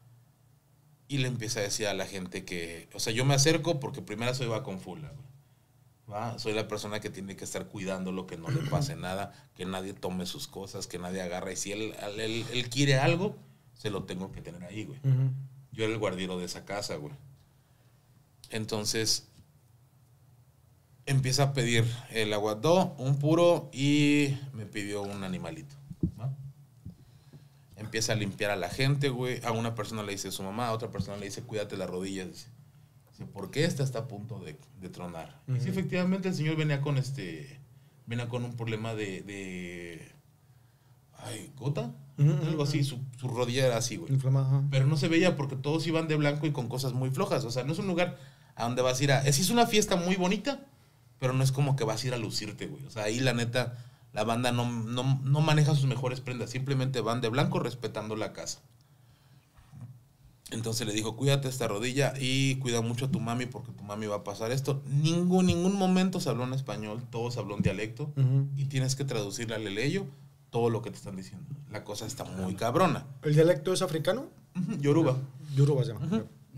y le empieza a decir a la gente que, o sea, yo me acerco porque primero soy va con fula, ¿va? Soy la persona que tiene que estar cuidándolo, que no le pase nada, que nadie tome sus cosas, que nadie agarre. Y si él quiere algo, se lo tengo que tener ahí, güey. Yo era el guardiero de esa casa, güey. Entonces empieza a pedir el aguadó, un puro y me pidió un animalito, ¿no? Empieza a limpiar a la gente, güey. A una persona le dice su mamá, a otra persona le dice, cuídate las rodillas. Dice, ¿por qué esta está a punto de tronar? Y sí, efectivamente, el señor venía con un problema de gota, algo así. Su rodilla era así, güey. Inflamada. Pero no se veía porque todos iban de blanco y con cosas muy flojas. O sea, no es un lugar a donde vas a ir sí es una fiesta muy bonita, pero no es como que vas a ir a lucirte, güey. O sea, ahí la neta, la banda no maneja sus mejores prendas. Simplemente van de blanco respetando la casa. Entonces le dijo, cuídate esta rodilla y cuida mucho a tu mami porque tu mami va a pasar esto. Ningún momento se habló en español, todos habló en dialecto. Y tienes que traducirle al leleyo todo lo que te están diciendo. La cosa está muy cabrona. ¿El dialecto es africano? Yoruba. Yoruba se llama.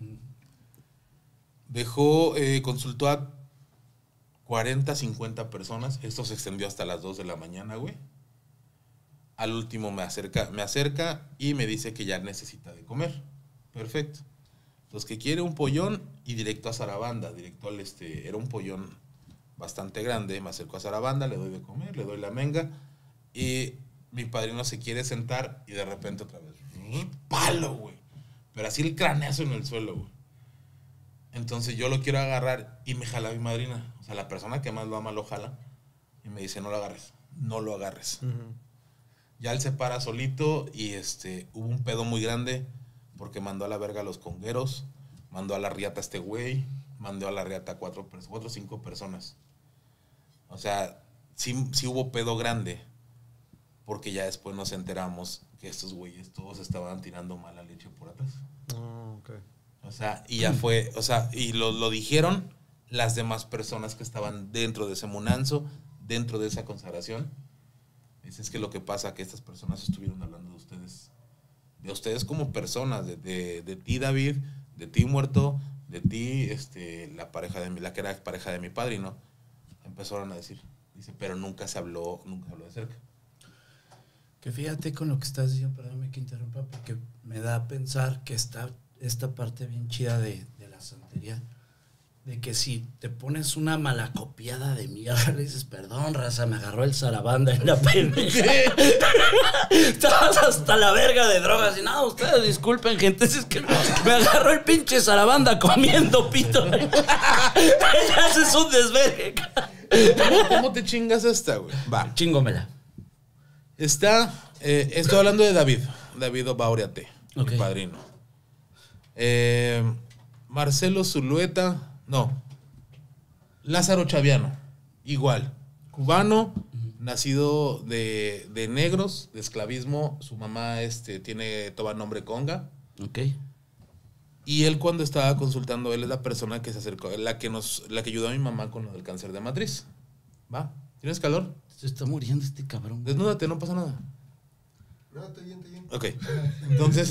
Consultó a 40, 50 personas. Esto se extendió hasta las 2 de la mañana, güey. Al último me acerca y me dice que ya necesita de comer. Perfecto. Entonces que quiere un pollón y directo a Sarabanda. Directo al era un pollón bastante grande. Me acerco a Sarabanda, le doy de comer, le doy la menga. Y mi padrino se quiere sentar y de repente otra vez, palo, güey. Pero así el craneazo en el suelo, güey. Entonces yo lo quiero agarrar y me jala mi madrina. O sea, la persona que más lo ama lo jala. Y me dice, no lo agarres, no lo agarres. Ya él se para solito y hubo un pedo muy grande porque mandó a la verga a los congueros, mandó a la riata a este güey, mandó a la riata a 4 o 5 personas. O sea, sí hubo pedo grande. Porque ya después nos enteramos que estos güeyes todos estaban tirando mala leche por atrás. Okay. O sea, y ya fue, o sea, y lo dijeron las demás personas que estaban dentro de ese munanzo, dentro de esa consagración. Es que lo que pasa que estas personas estuvieron hablando de ustedes como personas, de ti, David, de ti, muerto, de ti, la que era pareja de mi padrino. Empezaron a decir, dice, pero nunca se habló de cerca. Que fíjate con lo que estás diciendo, perdóname que interrumpa, porque me da a pensar que está esta parte bien chida de la santería, de que si te pones una malacopiada de mierda, le dices, perdón, raza, me agarró el Sarabanda en la pendeja. Estabas hasta la verga de drogas y nada, ustedes disculpen, gente, es que me agarró el pinche Sarabanda comiendo pito. Ella haces un desvergue. ¿Cómo te chingas esta, güey? Va. Chingómela. Estoy hablando de David Bauriate, okay. Mi padrino. Marcelo Zulueta, no. Lázaro Chaviano, igual. Cubano, nacido de negros, de esclavismo. Su mamá toma nombre Conga. Ok. Y él cuando estaba consultando, él es la persona que se acercó, la que ayudó a mi mamá con lo del cáncer de matriz. ¿Va? ¿Tienes calor? Se está muriendo este cabrón. Desnúdate, no pasa nada. No, estoy bien. Ok. Entonces,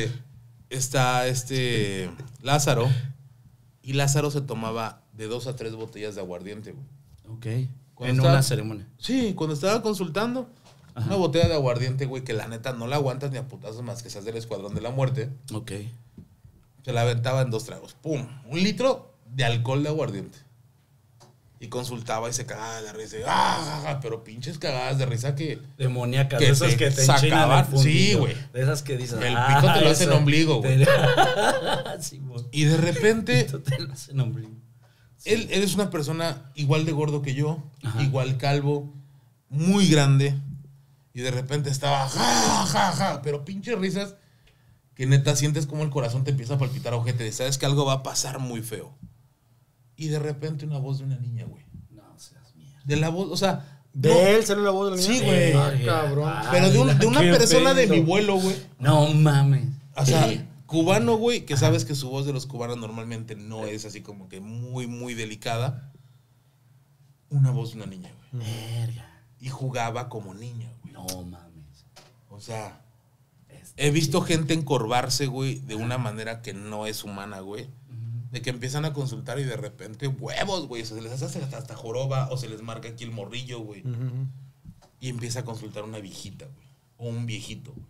está Lázaro. Y Lázaro se tomaba de 2 a 3 botellas de aguardiente, güey. Ok. Una ceremonia. Sí, cuando estaba consultando, ajá, una botella de aguardiente, güey, que la neta no la aguantas ni a putazos más que seas del Escuadrón de la Muerte. Ok. Se la aventaba en 2 tragos. ¡Pum! 1 litro de alcohol de aguardiente. Y consultaba y se cagaba de la risa. Pero pinches cagadas de risa que... Demoníacas. De esas que te enchinan el fundillo. Sí, güey. De esas que dices... El pito te lo hace en ombligo, güey. Sí, güey. Y de repente... El pito te lo hace en ombligo. Sí. Él es una persona igual de gordo que yo. Ajá. Igual calvo. Muy grande. Y de repente estaba... Pero pinches risas que neta sientes como el corazón te empieza a palpitar ojete. Sabes que algo va a pasar muy feo. Y de repente una voz de una niña, güey. No seas mierda. De la voz, o sea... ¿De él salió la voz de la niña? Sí, güey. Cabrón. Pero de una persona de mi vuelo, güey. No mames. O sea, cubano, güey, que sabes que su voz de los cubanos normalmente no es así como que muy, muy delicada. Una voz de una niña, güey. Verga. Y jugaba como niña, güey. No mames. O sea, he visto gente encorvarse, güey, de una manera que no es humana, güey. De que empiezan a consultar y de repente, huevos, güey. O sea, se les hace hasta joroba o se les marca aquí el morrillo, güey. Y empieza a consultar una viejita, güey. O un viejito, güey.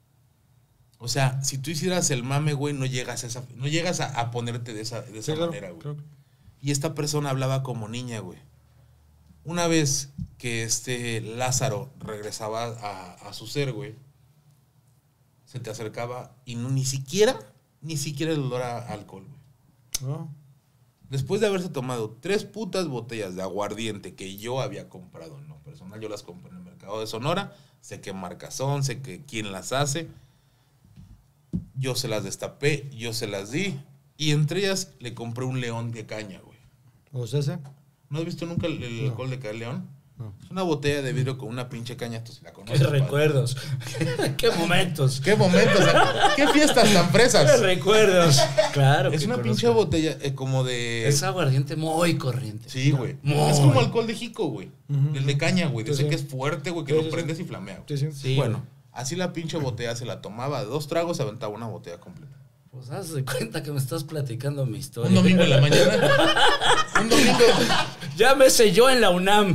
O sea, si tú hicieras el mame, güey, no llegas a ponerte de esa sí, manera, güey. Claro. Y esta persona hablaba como niña, güey. Una vez que Lázaro regresaba a su ser, güey, se te acercaba y ni siquiera el olor a alcohol, güey. No. Después de haberse tomado 3 putas botellas de aguardiente que yo había comprado en lo personal, yo las compré en el mercado de Sonora, sé qué marcas son, sé quién las hace, yo se las destapé, yo se las di, y entre ellas le compré un león de caña, güey. ¿O sea, ese? ¿No has visto nunca el alcohol de león? No. Es una botella de vidrio con una pinche caña, tú si la conoces. Qué padre. recuerdos. Qué momentos. Qué momentos, qué fiestas tan Qué fresas. recuerdos. Claro. Es que una conozco. pinche botella como de... Es aguardiente muy corriente. Sí, güey. Muy. Es como alcohol de jico, güey. Ujú. El de caña, güey. Sí, Dice sí. que es fuerte, güey, que Sí, lo sí, sí. prendes y flamea, güey. Sí, sí. Sí, Bueno, güey. así la pinche botella se la tomaba de 2 tragos, se aventaba una botella completa. Pues haz de cuenta que me estás platicando mi historia. Un domingo en la mañana. Un domingo. Llámese yo en la UNAM.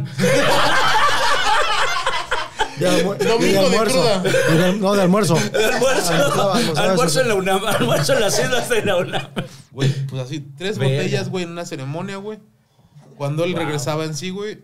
Domingo de cruda. No, de almuerzo. De almuerzo. Almuerzo en la UNAM. Almuerzo en las islas de la UNAM. Güey, pues así, 3 Verga. botellas, güey, en una ceremonia, güey. Cuando él Wow. regresaba en sí, güey,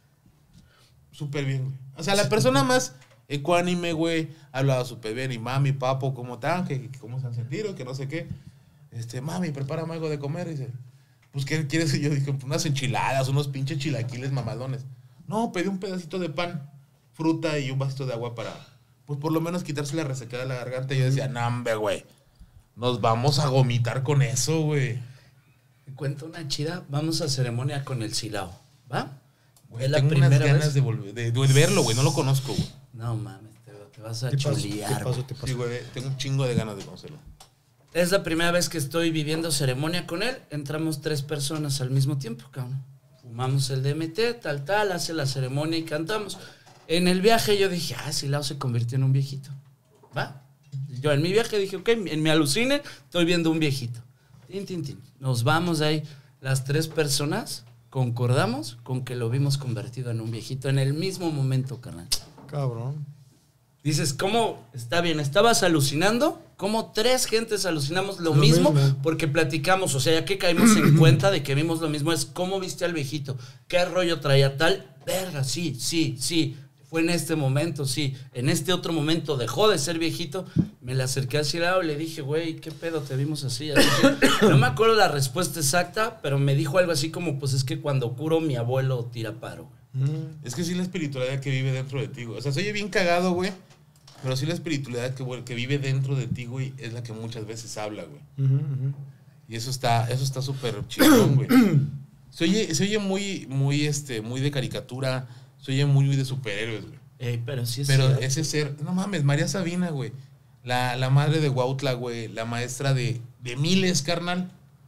súper bien, güey. O sea, la persona más ecuánime, güey, hablaba súper bien. Y mami, papo, ¿cómo están? Que ¿cómo se han sentido? Que no sé qué. Mami, prepárame algo de comer. Dice, pues, ¿qué quieres? Y yo dije, pues, unas enchiladas, unos pinches chilaquiles mamalones. No, pedí un pedacito de pan, fruta y un vasito de agua para, pues, por lo menos quitarse la resecada de la garganta. Y yo decía, no, hombre, güey, nos vamos a vomitar con eso, güey. Me cuento una chida. Vamos a ceremonia con el Silao. ¿Va? Güey, Es la tengo unas primera ganas vez. de volver, de verlo, güey, no lo conozco, güey. No mames, te vas a ¿Qué pasó? chulear. ¿Qué pasó? güey. ¿Qué pasó? Sí, güey, tengo un chingo de ganas de conocerlo. Es la primera vez que estoy viviendo ceremonia con él. Entramos 3 personas al mismo tiempo, cabrón. Fumamos el DMT, tal, hace la ceremonia y cantamos. En el viaje yo dije, Silao se convirtió en un viejito. ¿Va? Yo en mi viaje dije, ok, en mi alucine estoy viendo un viejito. Tin. Nos vamos de ahí. Las 3 personas concordamos con que lo vimos convertido en un viejito en el mismo momento, carnal. Cabrón. Dices, ¿cómo? Está bien, estabas alucinando. ¿Cómo 3 gentes alucinamos lo Lo mismo? mismo. Porque platicamos, o sea, ya que caímos en cuenta de que vimos lo mismo, es cómo viste al viejito, qué rollo traía tal, verga, sí. Fue en este momento, sí. En este otro momento dejó de ser viejito. Me le acerqué a Silao y le dije, güey, ¿qué pedo? Te vimos así. No me acuerdo la respuesta exacta, pero me dijo algo así como, pues es que cuando curo mi abuelo tira paro. Es que sí la espiritualidad que vive dentro de ti, güey. O sea, se oye bien cagado, güey. Pero sí la espiritualidad que vive dentro de ti, güey, es la que muchas veces habla, güey. Y eso está súper chingón, güey. Se oye muy de caricatura, se oye muy de superhéroes, güey. Pero sí es Pero cierto. ese ser, no mames, María Sabina, güey. La madre de Huautla, güey. La maestra de miles, carnal.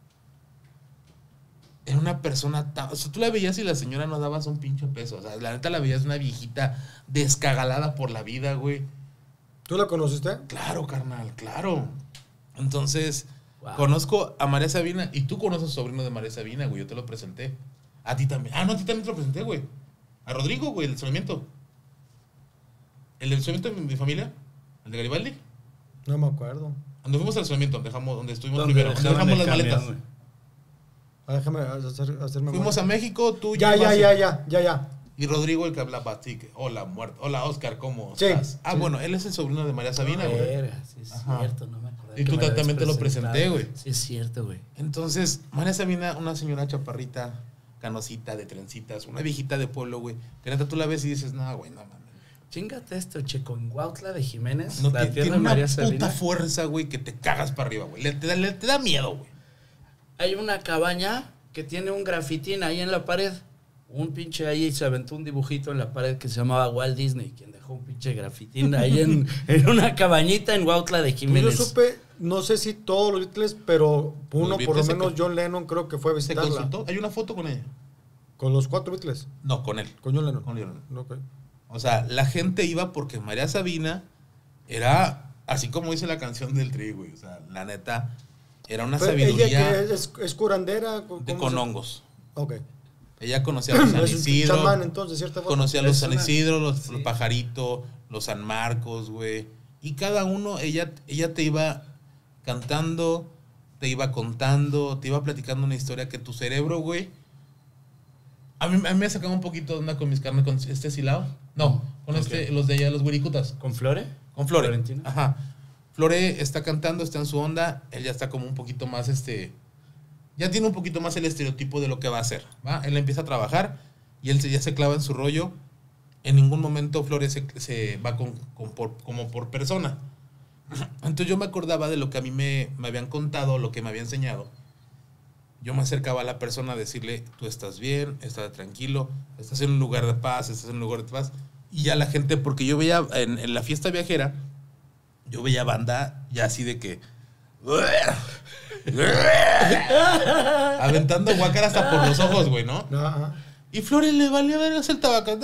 Era una persona tan... O sea, tú la veías y la señora no dabas un pinche peso. O sea, la neta la veías una viejita descagalada por la vida, güey. ¿Tú la conociste? Claro, carnal, claro. Entonces, Wow. conozco a María Sabina y tú conoces al sobrino de María Sabina, güey. Yo te lo presenté. A ti también. Ah, no, a ti también te lo presenté, güey. A Rodrigo, güey, el del solamiento. ¿El del solamiento de mi familia? ¿El de Garibaldi? No me acuerdo. Donde fuimos al solamiento, donde estuvimos ¿Dónde primero. Donde dejaban dejamos el las camión, maletas. güey? Déjame hacerme Fuimos a México, tú Ya. Y Rodrigo, el que hablaba así, que, hola, muerto. Hola, Oscar, ¿cómo Sí, estás? Ah, sí. bueno, él es el sobrino de María Sabina, güey. Verga, sí es Ajá. cierto, no me acordé. Y que tú me lo habías también te lo presentado. presenté, güey. Sí es cierto, güey. Entonces, María Sabina, una señora chaparrita, canosita, de trencitas, una viejita de pueblo, güey. Que neta tú la ves y dices, no, güey, no mames. Chingate esto, checo, en Huautla de Jiménez, No, la tiene tierra de una María puta Sabina. fuerza, güey, que te cagas para arriba, güey. Te da miedo, güey. Hay una cabaña que tiene un grafitín ahí en la pared. Un pinche ahí se aventó un dibujito en la pared que se llamaba Walt Disney, quien dejó un pinche grafitín ahí en una cabañita en Huautla de Pues Jiménez. yo supe, no sé si todos los Beatles, pero uno, Los por lo Beatles se menos con- John Lennon, creo que fue a ¿Se visitarla. consultó? Hay una foto con ella. Con los 4 Beatles. No, con él. Con John Lennon. Con John Lennon. Ok. O sea, la gente iba porque María Sabina era, así como dice la canción del Tri, güey. O sea, la neta, era una Pero sabiduría ella que es curandera. con hongos. Ok. Ella conocía a los San Es un Isidro. chamán, entonces, ¿cierta forma? Conocía a los Es San una- Isidro, los sí. Pajaritos, los San Marcos, güey. Y cada uno, ella te iba cantando, te iba contando, te iba platicando una historia que tu cerebro, güey. A mí me ha sacado un poquito de onda con mis carnes, con este Silao. No, con Ok. los de allá, los güericutas. ¿Con Flore? Con Flore. Florentina. Ajá. Flore está cantando, está en su onda, él ya está como un poquito más, ya tiene un poquito más el estereotipo de lo que va a hacer, ¿va? Él empieza a trabajar y él ya se clava en su rollo. En ningún momento Flore se va como por persona. Entonces yo me acordaba de lo que a mí me habían contado, lo que me había enseñado. Yo me acercaba a la persona a decirle, tú estás bien, estás tranquilo, estás en un lugar de paz, estás en un lugar de paz. Y ya la gente, porque yo veía en la fiesta viajera, yo veía banda ya así de que... aventando guácara hasta por los ojos, güey, ¿no? Ajá. Y Flores le valía vergas el tabaco.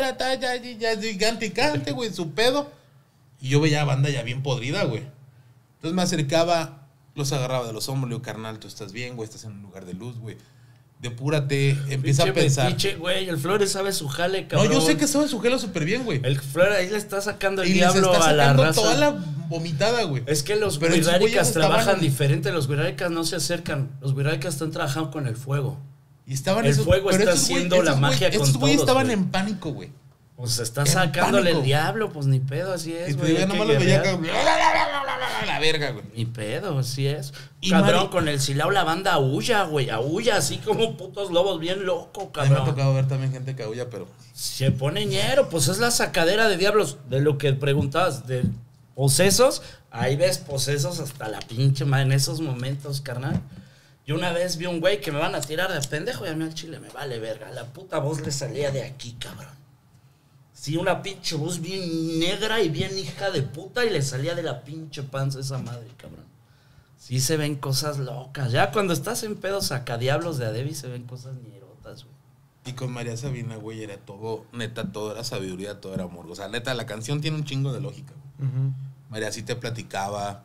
Ya gigante, güey, su pedo. Y yo veía banda ya bien podrida, güey. Entonces me acercaba, los agarraba de los hombros, le digo, carnal, tú estás bien, güey, estás en un lugar de luz, güey. Depúrate, empieza a pensar. Pinche, güey, el Flores sabe su jale, cabrón. No, yo sé que sabe su jale súper bien, güey. El Flores ahí le está sacando el y diablo les está a la sacando raza. toda la vomitada, güey. Es que los Pero esos guiráricas güeyes estaban trabajan en- diferente. Los guiráricas no se acercan. Los guiráricas están trabajando con el fuego. Y estaban El esos- fuego pero está estos güey- haciendo la estos güey- magia con Estos güeyes todos, estaban güey. en pánico, güey. Pues está En sacándole pánico. el diablo, pues ni pedo, así Y es, te güey. digo, hay nada que más lo veía guerrear. acá, la verga, güey. Ni pedo, así es. Y Cabrón, Mari- con el silao la banda aúlla, güey. Aúlla así como putos lobos, bien loco, A mí me ha cabrón. tocado ver también gente que aúlla, pero... Se pone ñero, pues es la sacadera de diablos. De lo que preguntabas, de posesos. Ahí ves posesos hasta la pinche madre en esos momentos, carnal. Yo una vez vi un güey que me van a tirar de pendejo y a mí al chile me vale verga. La puta voz le salía de aquí, cabrón. Sí, una pinche voz bien negra y bien hija de puta y le salía de la pinche panza esa madre, cabrón. Sí se ven cosas locas. Ya cuando estás en pedos sacadiablos de Adevi se ven cosas ñerotas, güey. Y con María Sabina, güey, era todo, neta, todo era sabiduría, todo era amor. O sea, neta, la canción tiene un chingo de lógica, güey. María sí te platicaba,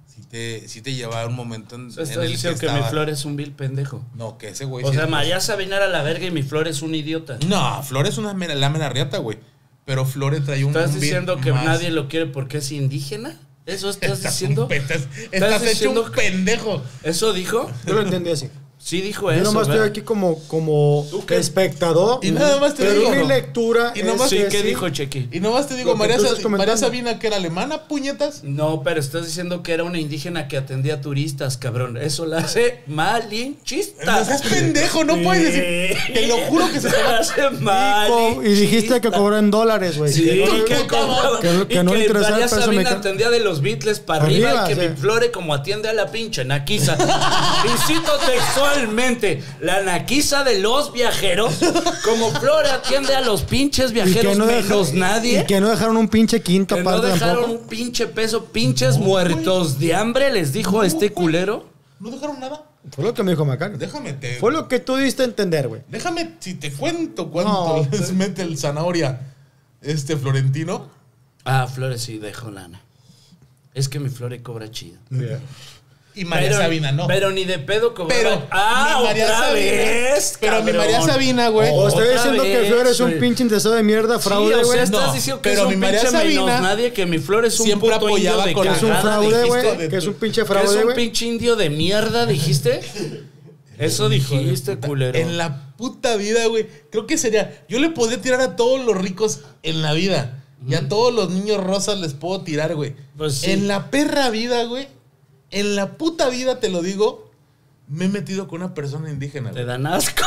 sí te llevaba un momento en Estás el que diciendo que mi estaba... Flor es un vil pendejo. No, que ese güey... O sí sea, es- María Sabina era la verga y mi Flor es un idiota. No, Flor es la mera riata, güey. Pero Flore trae un... ¿Estás beat diciendo que más- nadie lo quiere porque es indígena? ¿Eso estás diciendo? Estás ¿Estás hecho diciendo un pendejo. ¿Eso dijo? Yo lo entendí así. Sí dijo Yo eso, nomás estoy ¿verdad? aquí como ¿Tú qué? espectador. Y nada más te pero digo, mi no. lectura Y nomás- Sí, es ¿qué sí. dijo Chequi? Y nomás te digo, Lo que María, tú estás María comentando. Sabina, que era alemana, puñetas. No, pero estás diciendo que era una indígena que atendía turistas, cabrón. Eso la hace malinchista. No seas pendejo, no puedes decir. Te lo juro que se te la va. hace malinchista. Y dijiste que cobraban dólares, güey. Sí, Que no- que no le interesaba María el peso Sabina mexicano. atendía de los Beatles para arriba, Arriba, y que sí. mi Flore como atiende a la pinche naquiza. Y cito textualmente, la naquiza de los viajeros, como Flore atiende a los pinches viajeros menos nadie. Y que no dejaron un pinche quinto Que no aparte dejaron tampoco. un pinche peso, pinches muertos de hambre, les dijo este culero. ¿No dejaron nada? Fue lo que me dijo Macario. Fue lo que tú diste a entender, güey. Déjame, si te cuento cuánto No, les mete el zanahoria Florentino. Ah, Flores sí dejó lana. Es que mi Flore cobra chido. Y María Sabina no. Pero ni de pedo cobraba. Pero ah, mi María otra Sabina- vez, pero mi cabrón. María Sabina, güey. O estoy Otra diciendo que vez, Flor es un güey. pinche interesado de mierda, fraude, Sí, o güey. sea, estás No, diciendo que pero es un mi María pinche Sabina menos nadie, que mi Flor es un siempre puto apoyaba indio de con- Que es un cagada, fraude, dijiste. güey. Que es un pinche Que es fraude, un güey. pinche indio de mierda, dijiste. Eso dijiste, culero. En la puta vida, güey. Creo que sería. Yo le podría tirar a todos los ricos en la vida. Y a todos los niños rosas les puedo tirar, güey. Pues sí. En la perra vida, güey. En la puta vida, te lo digo. Me he metido con una persona indígena, Te güey. dan asco.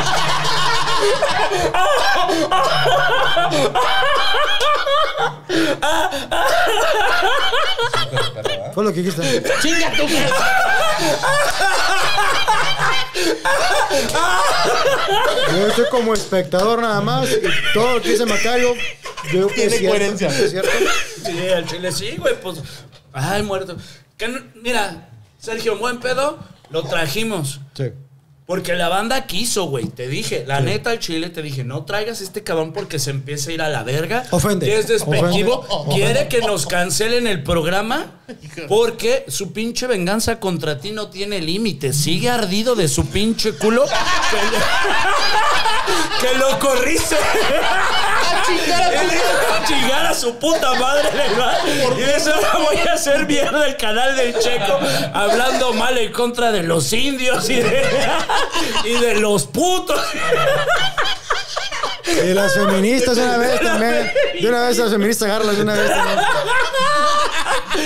Fue lo que dijiste. ¡Chinga tu madre! Yo estoy como espectador nada más. Y todo lo que dice Macario, yo creo que Tiene es cierto. coherencia. ¿Es cierto? Sí, al chile sí, güey, pues. Ay, muerto. Que no- mira, Sergio, buen pedo, lo trajimos. Sí. Porque la banda quiso, güey. Te dije, la neta al chile, te dije, no traigas este cabrón porque se empieza a ir a la verga. Ofende. Y es despectivo. Ofende. Quiere que nos cancelen el programa porque su pinche venganza contra ti no tiene límite. Sigue ardido de su pinche culo que lo corriste. A chingar a su puta madre legal. Y de eso ahora voy a hacer mierda el canal del Checo hablando mal en contra de los indios y de los putos. Y las feministas una vez también. De una vez las feministas agarras de una vez también.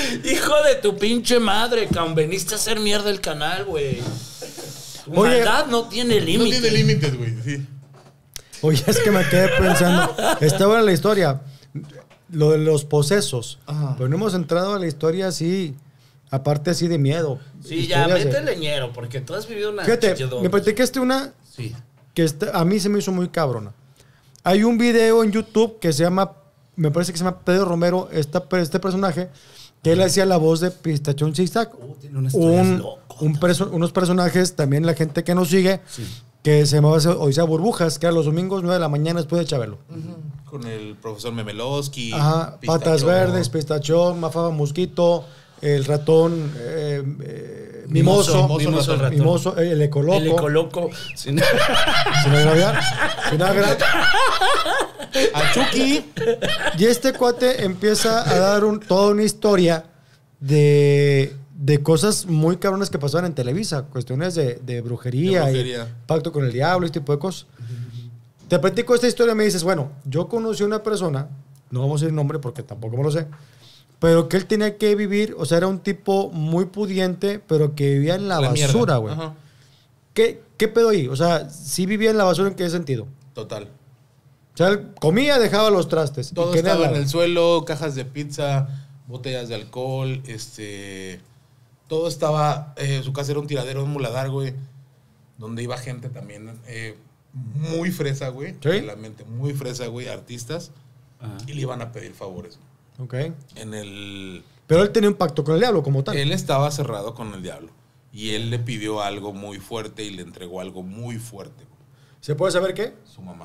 Hijo de tu pinche madre, cabrón. Veniste a hacer mierda el canal, güey. Tu Oye. maldad no tiene No límite. tiene límites, güey. Sí. Oye, es que me quedé pensando. Está buena la historia. Lo de los posesos. Ajá. Pero no hemos entrado a la historia así. Aparte así de miedo. Sí, ya, Historias vete de- leñero, porque tú has vivido una Fíjate, chichidota. me platicaste una Sí. que a mí se me hizo muy cabrona. Hay un video en YouTube que se llama, me parece que se llama Pedro Romero, este personaje, que él hacía la voz de Pistachón Zigzag. Tiene unas historias locotas. Unos personajes, también la gente que nos sigue, Sí. que se llamaba Odisea Burbujas, que era los domingos 9 de la mañana después de Chabelo. Con el profesor Memelowski. Ajá, Pistachón. Patas Verdes, Pistachón, Mafaba Mosquito, el ratón Mimoso, Mimoso el ratón. Mimoso, el Ecoloco. El ecoloco. Sin... Sin agraviar, sin agraviar. A Chucky. Y este cuate empieza a dar toda una historia de cosas muy cabronas que pasaban en Televisa, cuestiones de brujería, De brujería. y pacto con el diablo, este tipo de cosas. Te platico esta historia y me dices, bueno, yo conocí a una persona, no vamos a decir nombre porque tampoco me lo sé, pero que él tenía que vivir, o sea, era un tipo muy pudiente, pero que vivía en la mierda. basura, güey. Ajá. ¿Qué pedo ahí? O sea, ¿sí vivía en la basura en qué sentido? Total. O sea, él comía, dejaba los trastes. Todo ¿Y qué estaba en hablaba? el suelo, cajas de pizza, botellas de alcohol, todo estaba, su casa era un tiradero, un muladar, güey, donde iba gente también muy fresa, güey, ¿Sí? realmente muy fresa, güey, artistas, Ajá. y le iban a pedir favores. Ok. Pero él tenía un pacto con el diablo como tal. él estaba cerrado con el diablo, y él le pidió algo muy fuerte y le entregó algo muy fuerte, güey, ¿Se puede saber qué? su mamá.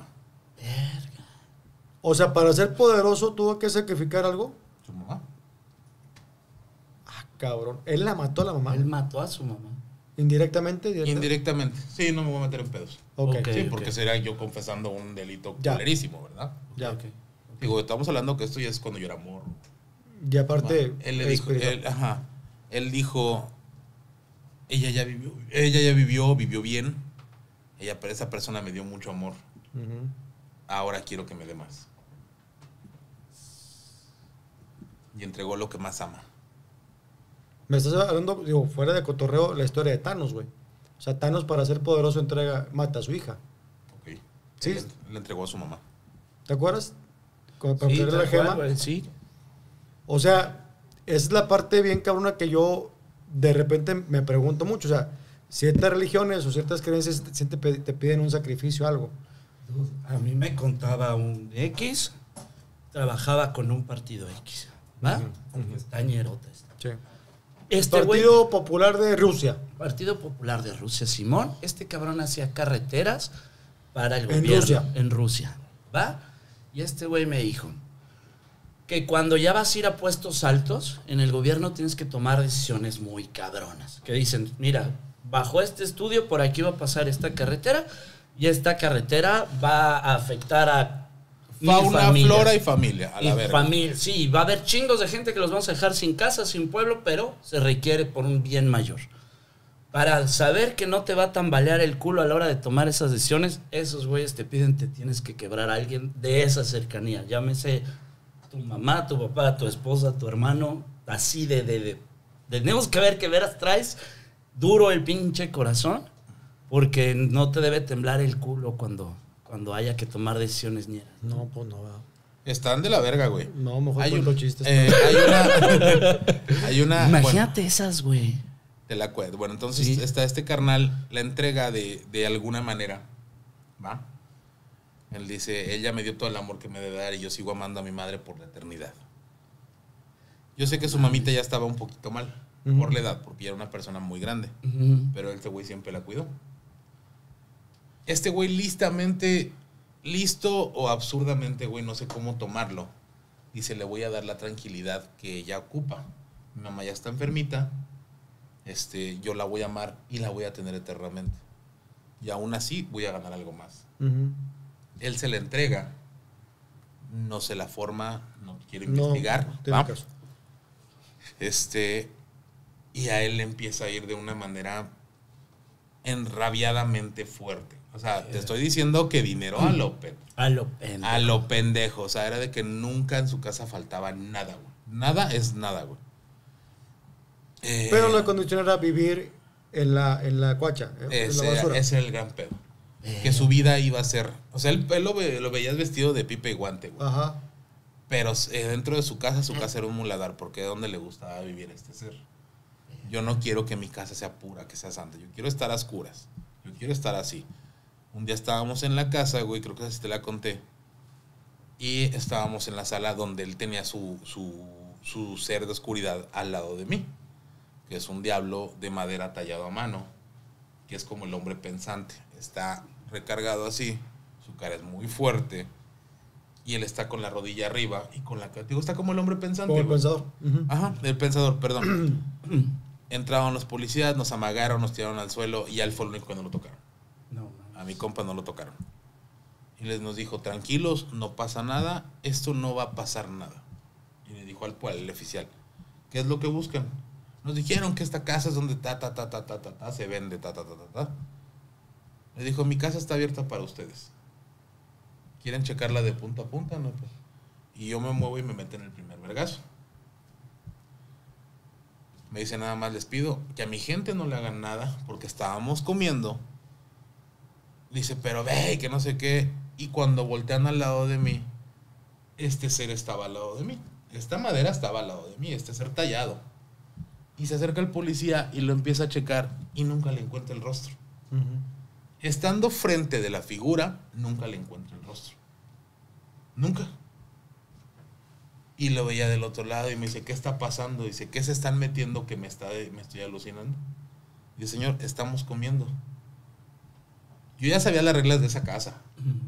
O sea, para ser poderoso tuvo que sacrificar algo. ¿Su mamá? Ah, cabrón. Él la mató a la mamá. Él mató a su mamá. Indirectamente. Indirectamente. Sí, no me voy a meter en pedos. Ok. Ok. Sí, porque sería yo confesando un delito Ya. culerísimo, ¿verdad? Ya. Ok. Digo, estamos hablando que esto ya es cuando yo era morro. Y aparte. Él le dijo, espiritual. él dijo, ella ya vivió bien. Pero esa persona me dio mucho amor. Ujú. Ahora quiero que me dé más. Y entregó lo que más ama. Me estás hablando, digo, fuera de cotorreo, la historia de Thanos, güey. O sea, Thanos para ser poderoso mata a su hija. Ok. Sí. Le entregó a su mamá. ¿Te acuerdas? Como para Sí, obtener la tal cual, gema. güey, sí. O sea, es la parte bien cabrona que yo de repente me pregunto mucho. O sea, ciertas religiones o ciertas creencias te piden un sacrificio, algo. A mí me contaba un X, trabajaba con un partido X. ¿Va? Porque está ñerota esta. Sí. Este güey, Partido Popular de Rusia. Partido Popular de Rusia, Simón, este cabrón hacía carreteras para el En gobierno. Rusia. En Rusia. ¿Va? Y este güey me dijo que cuando ya vas a ir a puestos altos, en el gobierno tienes que tomar decisiones muy cabronas. Que dicen, mira, bajo este estudio por aquí va a pasar esta carretera y esta carretera va a afectar a Fauna, familias. flora y familia, a la verga. Sí, va a haber chingos de gente que los vamos a dejar sin casa, sin pueblo, pero se requiere por un bien mayor. Para saber que no te va a tambalear el culo a la hora de tomar esas decisiones, esos güeyes te piden, te tienes que quebrar a alguien de esa cercanía. Llámese tu mamá, tu papá, tu esposa, tu hermano, así tenemos que ver qué veras traes duro el pinche corazón, porque no te debe temblar el culo cuando haya que tomar decisiones ñeras. No, pues no. Están de la verga, güey. No, mejor Hay cuento un- chistes. Hay una... Imagínate esas, güey. Te la cuento. Bueno, entonces Sí. está este carnal, la entrega de alguna manera, ¿va? Él dice, ella me dio todo el amor que me debe dar y yo sigo amando a mi madre por la eternidad. Yo sé que su mamita ya estaba un poquito mal Ujú. por la edad, porque ya era una persona muy grande, Ujú. pero este güey siempre la cuidó. Este güey listo o absurdamente, güey, no sé cómo tomarlo, dice, le voy a dar la tranquilidad que ella ocupa. Mi mamá ya está enfermita, yo la voy a amar y la voy a tener eternamente. Y aún así voy a ganar algo más. Ujú. Él se la entrega, no se la forma, no quiere No, investigar. tiene ¿va? caso. Y a él le empieza a ir de una manera enrabiadamente fuerte. O sea, te estoy diciendo que dinero a lo pendejo. O sea, era de que nunca en su casa faltaba nada, güey. Nada es nada, güey. Pero la condición era vivir en la cuacha, en la basura. Ese era el gran pedo. Que su vida iba a ser... O sea, él lo veías vestido de pipa y guante, güey. Ajá. Pero dentro de su casa era un muladar, porque es donde le gustaba vivir este ser. Yo no quiero que mi casa sea pura, que sea santa. Yo quiero estar a oscuras. Yo quiero estar así. Un día estábamos en la casa, güey, creo que así te la conté. Y estábamos en la sala donde él tenía su ser de oscuridad al lado de mí. Que es un diablo de madera tallado a mano. Que es como el hombre pensante. Está recargado así. Su cara es muy fuerte. Y él está con la rodilla arriba. Y con la cara... Digo, está como el hombre pensante. Como el pensador. Ajá, el pensador, perdón. Entraron los policías, nos amagaron, nos tiraron al suelo. Y a él fue el único que no lo tocaron. No. A mi compa no lo tocaron. Y nos dijo, tranquilos, no pasa nada. Esto no va a pasar nada. Y le dijo al oficial, ¿qué es lo que buscan? Nos dijeron que esta casa es donde se vende, Le dijo, mi casa está abierta para ustedes. ¿Quieren checarla de punta a punta? No, pues. Y yo me muevo y me meto en el primer vergazo. Me dice, nada más les pido que a mi gente no le hagan nada, porque estábamos comiendo. Dice, pero ve, que no sé qué. Y cuando voltean al lado de mí, este ser estaba al lado de mí. Esta madera estaba al lado de mí, este ser tallado. Y se acerca el policía y lo empieza a checar y nunca le encuentra el rostro. Estando frente de la figura, nunca le encuentra el rostro. Nunca. Y lo veía del otro lado y me dice, ¿qué está pasando? Dice, ¿qué se están metiendo que me estoy alucinando? Dice, señor, estamos comiendo. Yo ya sabía las reglas de esa casa.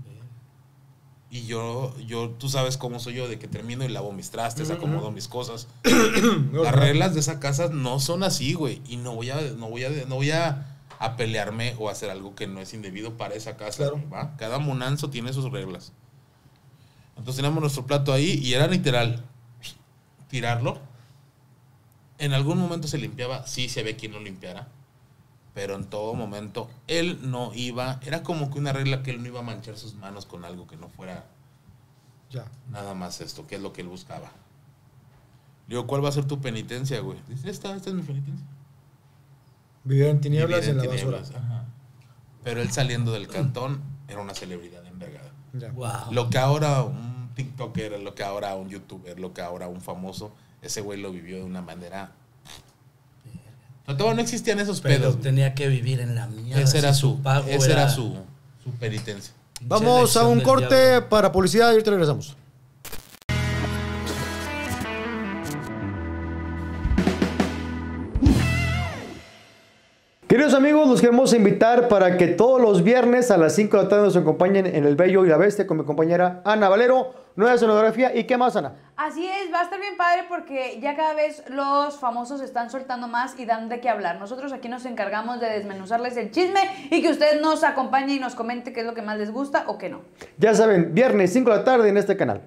Y yo, tú sabes cómo soy yo, de que termino y lavo mis trastes, acomodo mis cosas. Las reglas de esa casa no son así, güey. Y no voy a pelearme o hacer algo que no es indebido para esa casa. Claro. ¿Va? Cada monanzo tiene sus reglas. Entonces teníamos nuestro plato ahí y era literal tirarlo. En algún momento se limpiaba, sí se ve quien lo limpiara. Pero en todo momento él no iba, era como que una regla que él no iba a manchar sus manos con algo que no fuera nada más esto, que es lo que él buscaba. Le digo, ¿cuál va a ser tu penitencia, güey? Dice, esta es mi penitencia. Vivir en tinieblas Vivir en la tinieblas, basura. ajá. Pero él saliendo del cantón era una celebridad envergada. Wow. Lo que ahora un TikToker, lo que ahora un YouTuber, lo que ahora un famoso, ese güey lo vivió de una manera... Todavía no existían esos Pero pedos. tenía que vivir en la mierda. Ese era si su pago era su penitencia. Vamos a un corte para publicidad y ahorita regresamos. Queridos amigos, los queremos invitar para que todos los viernes a las 5 de la tarde nos acompañen en El Bello y la Bestia con mi compañera Ana Valero, nueva escenografía. ¿Y qué más, Ana? Así es, va a estar bien padre porque ya cada vez los famosos están soltando más y dan de qué hablar. Nosotros aquí nos encargamos de desmenuzarles el chisme y que usted nos acompañe y nos comente qué es lo que más les gusta o qué no. Ya saben, viernes 5 de la tarde en este canal.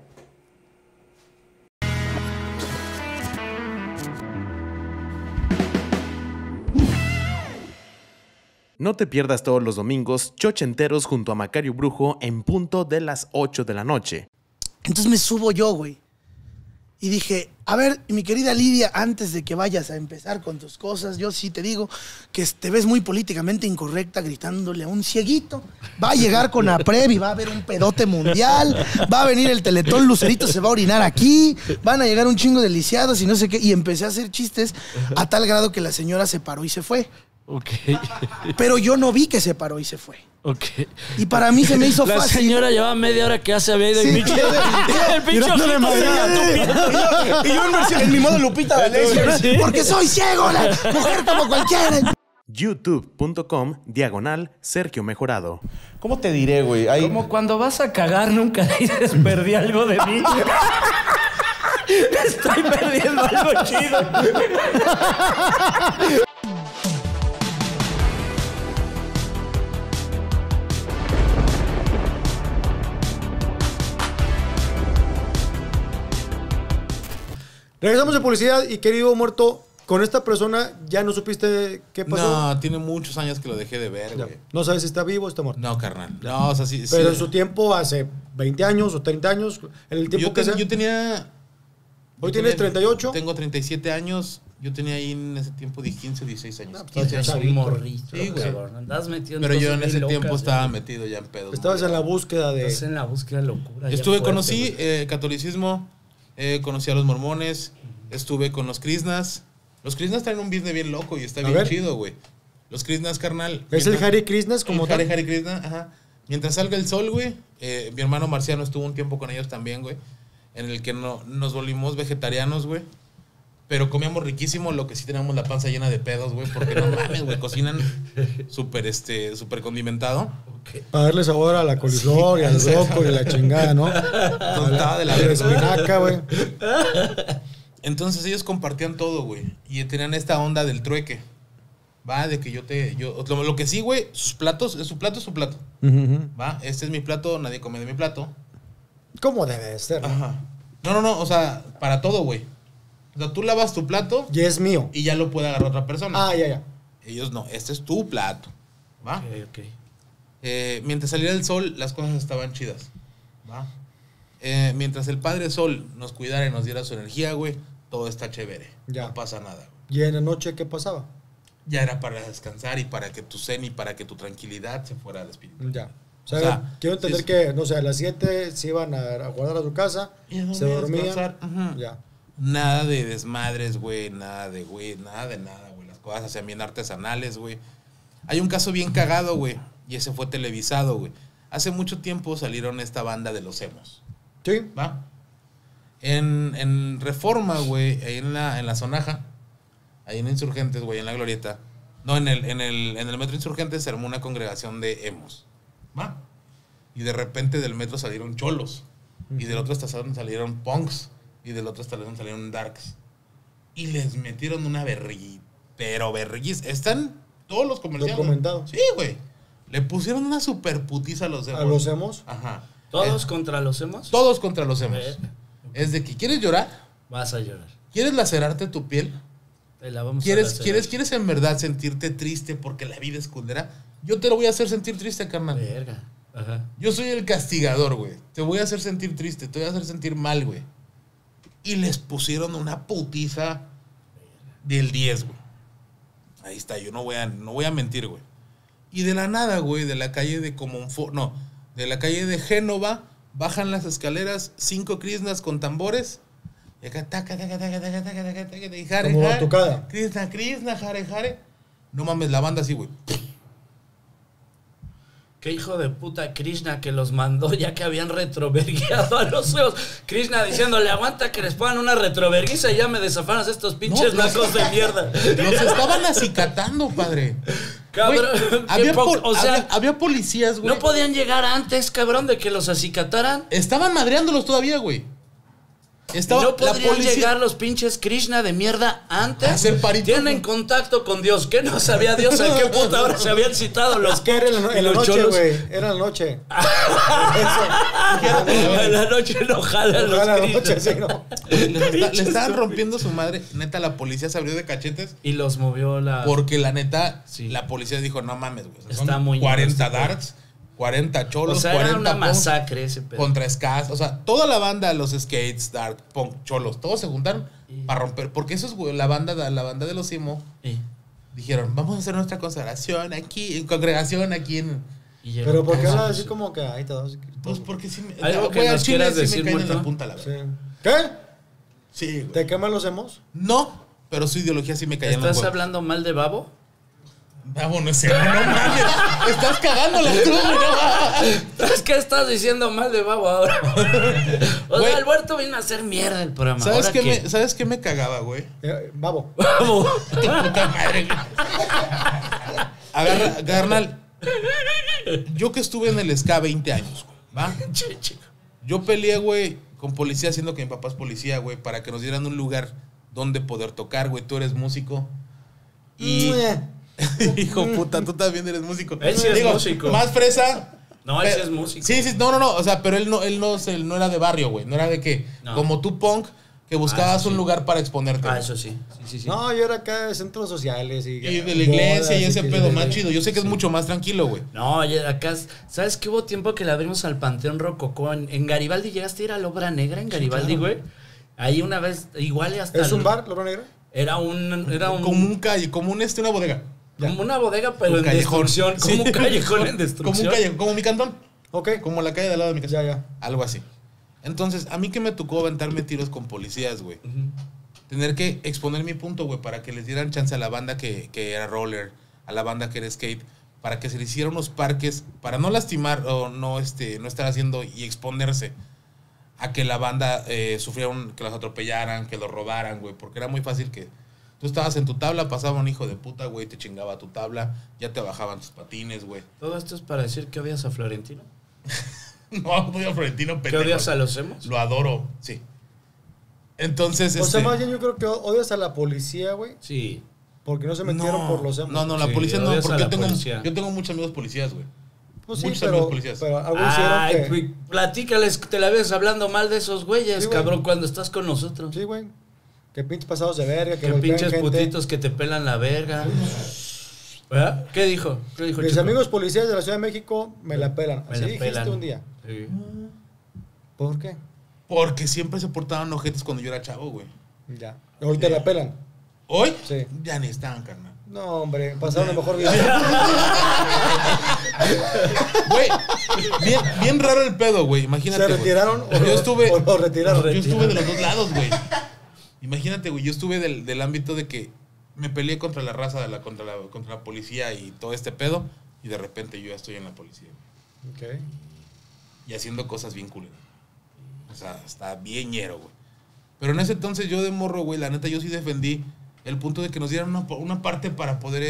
No te pierdas todos los domingos Chochenteros junto a Macario Brujo en punto de las 8 de la noche. Entonces me subo yo, güey. Y dije, a ver, mi querida Lidia, antes de que vayas a empezar con tus cosas, yo sí te digo que te ves muy políticamente incorrecta gritándole a un cieguito. Va a llegar con APREV y va a haber un pedote mundial. Va a venir el Teletón Lucerito, se va a orinar aquí. Van a llegar un chingo de lisiados y no sé qué. Y empecé a hacer chistes a tal grado que la señora se paró y se fue. Ok. Pero yo no vi que se paró y se fue. Ok. Y para mí se me hizo La fácil. señora llevaba media hora que ya se había ido el pinche. El pinche ojito seguía tupiendo. Y yo en mi modo Lupita D'Alessio, ¿no? Sí. Porque soy ciego, la mujer como cualquiera. youtube.com/Sergio Mejorado. ¿Cómo te diré, güey? Como cuando vas a cagar nunca dices perdí algo de mí. Estoy perdiendo algo chido. Regresamos de publicidad y querido muerto, con esta persona ya no supiste qué pasó. No, tiene muchos años que lo dejé de ver, Ya. güey. No sabes si está vivo o está muerto. No, carnal. No, o sea, sí. Pero sí. en su tiempo, hace 20 años o 30 años, en el tiempo que sea. Yo tenía... Hoy tienes 38. Tengo 37 años. Yo tenía ahí en ese tiempo de 15, 16 años. No, pues, 15 estás años. chavito. Un morrito, Sí, güey. cabrón. Andabas metido en Pero yo cosas en ese bien tiempo locas, estaba güey. metido ya en pedos. Estabas muy en la cabrón. búsqueda de... Estás en la búsqueda de locura. ya Estuve, fuerte, conocí güey. catolicismo, conocí a los mormones, estuve con los krishnas. Los krishnas traen un business bien loco y está A bien ver. chido, güey. Los krishnas, carnal. ¿Es el mientras- Hare Krishnas como el Hare tal? Hare Krishna, ajá. Mientras salga el sol, güey. Mi hermano Marciano estuvo un tiempo con ellos también, güey. En el que nos volvimos vegetarianos, güey. Pero comíamos riquísimo, lo que sí teníamos la panza llena de pedos, güey. Porque no mames, güey, cocinan súper condimentado. Para darle sabor a la coliflor y al brócoli y la chingada, ¿no? Estaba de la A la verga. espinaca, güey. Entonces ellos compartían todo, güey. Y tenían esta onda del trueque. Va, de que lo que sí, güey, sus platos, su plato es su plato. Va, este es mi plato, nadie come de mi plato. ¿Cómo debe de ser? Ajá. No, o sea, para todo, güey. O sea, tú lavas tu plato Y es mío. y ya lo puede agarrar otra persona. Ah, ya. Ellos no, este es tu plato. ¿Va? Ok. Mientras saliera el sol, las cosas estaban chidas. ¿Va? Mientras el Padre Sol nos cuidara y nos diera su energía, güey, todo está chévere. Ya. No pasa nada. ¿Y en la noche qué pasaba? Ya era para descansar y para que tu zen y para que tu tranquilidad se fuera al espíritu. Ya. O sea, O sea, quiero entender sí, que, no sé, a las 7 se iban a guardar a su casa, Y a se dormir, a dormían. descansar. Ujú. Ya. Nada de desmadres, güey, nada de nada, güey. Las cosas hacían bien artesanales, güey. Hay un caso bien cagado, güey, y ese fue televisado, güey. Hace mucho tiempo salieron esta banda de los emos, Sí. ¿va? En Reforma, güey, ahí en la Zonaja, ahí en Insurgentes, güey, en la Glorieta. No, en el Metro Insurgentes se armó una congregación de emos, ¿va? Y de repente del metro salieron cholos. Y del otro estación salieron punks. Y del otro estación salieron darks. Y les metieron una pero berrillis. Están todos los comerciales. Documentado. Sí, güey. Le pusieron una super putiza a los emos. ¿A los emos? Ajá. ¿Todos contra los hemos? Todos contra los emos. Verga. Es de que quieres llorar, Vas a llorar. quieres lacerarte tu piel, Te la vamos a quieres lacerar. en verdad sentirte triste porque la vida es culera. Yo te lo voy a hacer sentir triste, carnal. Verga. Ajá. Yo soy el castigador, güey. Te voy a hacer sentir triste, te voy a hacer sentir mal, güey. Y les pusieron una putiza del 10, güey. Ahí está, yo no voy a mentir, güey. Y de la nada, güey, de la calle de de la calle de Génova, bajan las escaleras 5 krishnas con tambores. Y acá, taca, taca, taca, taca, taca, taca, taca, y jare, Como jare, batucada. Krishna, jare, jare. No mames, la banda así, güey. Qué hijo de puta Krishna que los mandó ya que habían retrovergueado a los feos. Krishna diciéndole, aguanta que les pongan una retroverguiza y ya me desafanas estos pinches No, nacos de mierda. Los estaban acicatando, padre. Cabrón, Güey, qué había, poco- o sea, había policías, güey. no podían llegar antes, cabrón, de que los acicataran. Estaban madreándolos todavía, güey. Estaba No la podrían policía. llegar los pinches Krishna de mierda antes. A hacer parito. Tienen contacto con Dios. ¿Qué no sabía Dios a qué puta hora se habían citado los Es que era en la los noche, cholos? güey. Era en la noche. En la noche no jalan los Era en la Krishna. noche, sí, ¿no? Le estaban rompiendo su madre. Neta, la policía se abrió de cachetes. Y los movió la... Porque la neta, Sí. la policía dijo, no mames, güey. O sea, Está son muy 40 ñero este darks, 40 cholos, O sea, 40 era una punks masacre ese pedo. contra Skas. O sea, toda la banda, los skates, dark, punk, cholos, todos se juntaron para romper. Porque esos, güey, la banda de los emo, Sí. dijeron, vamos a hacer nuestra consagración aquí, en congregación aquí en... Y llegó- Pero ¿por qué Ah, hablas sí. así como que ahí todos? Pues porque sí me... ¿Algo que güey, al nos chile quieras sí decir, me caen en muerto? la punta, la Sí. verdad. ¿Qué? Sí, güey. ¿Te queman los emos? No, pero su ideología sí me caía en los ¿Estás huevos. hablando mal de Babo? Vamos, no sé, no mames. Estás cagándola tú, güey, no. Es que estás diciendo mal de Babo ahora. O Güey. sea, el muerto vino a hacer mierda el programa. ¿Sabes ¿Ahora qué, ¿Sabes qué me cagaba, güey? Babo. Babo. Puta madre, güey. Agarra, carnal. Yo que estuve en el SK 20 años, güey, ¿va? Che, chico. Yo peleé, güey, con policía, siendo que mi papá es policía, güey, para que nos dieran un lugar donde poder tocar, güey. Tú eres músico. Y... Hijo puta, tú también eres músico. Él sí es músico. Más fresa. No, él sí Pero- es músico. Sí, sí, no. O sea, pero él no era de barrio, güey. No era de que, No. como tú, punk, que buscabas eso sí. un lugar para exponerte. Ah, güey. eso sí. Sí, sí. No, yo era acá de centros sociales y Y de la iglesia y bodas ese que- pedo más chido. Yo sé que es mucho más tranquilo, güey. No, oye, acá, ¿sabes qué hubo tiempo que le abrimos al Panteón Rococó? En Garibaldi, ¿llegaste a ir a la Obra Negra en Garibaldi, güey? Ahí una vez, igual y hasta... ¿Es un bar, Lora Negra? Era un una bodega. Como una bodega, pero Un en callejón. destrucción. Sí. Como un callejón en Como destrucción. un callejón, como mi cantón. Ok. Como la calle de al lado de mi casa. Ya. Algo así. Entonces, a mí que me tocó aventarme tiros con policías, güey. Tener que exponer mi punto, güey, para que les dieran chance a la banda que era roller, a la banda que era skate, para que se les hiciera unos parques, para no lastimar o no estar haciendo y exponerse a que la banda sufriera que los atropellaran, que los robaran, güey, porque era muy fácil que tú estabas en tu tabla, pasaba un hijo de puta, güey, te chingaba tu tabla, ya te bajaban tus patines, güey. Todo esto es para decir que odias a Florentino. No, odio a Florentino, ¿Que pendejo. odias a los emos? Lo adoro, sí. Entonces, O sea, más bien yo creo que odias a la policía, güey. Sí. Porque no se metieron por los emos. No, la Sí, policía no, odias a porque la policía. yo tengo muchos amigos policías, güey. Pues sí, Muchos amigos pero, policías. pero algo hicieron Ay, que... güey, platícales que te la ves hablando mal de esos güeyes, Sí, güey. cabrón, cuando estás con nosotros. Sí, güey. Que pinches pasados de verga, que Que golpean pinches gente. putitos que te pelan la verga. ¿Verdad? ¿Qué dijo? ¿Qué dijo Mis Chico? amigos policías de la Ciudad de México me la pelan. Me Así la dijiste pelan. un día. Sí. ¿Por qué? Porque siempre se portaban ojetes cuando yo era chavo, güey. Ya. Ahorita la pelan. Hoy, Sí. ya ni estaban, carnal. No, hombre, pasaron la mejor vida. Güey, bien raro el pedo, güey. Imagínate. ¿Se güey. retiraron o Yo estuve. o lo retiraron? Yo estuve de los dos lados, güey. Imagínate, güey. Yo estuve del ámbito de que me peleé contra la raza, contra la policía y todo este pedo. Y de repente yo ya estoy en la policía. Ok. Y haciendo cosas bien culeras. O sea, está bien ñero, güey. Pero en ese entonces yo de morro, güey, la neta yo sí defendí el punto de que nos dieran una parte para poder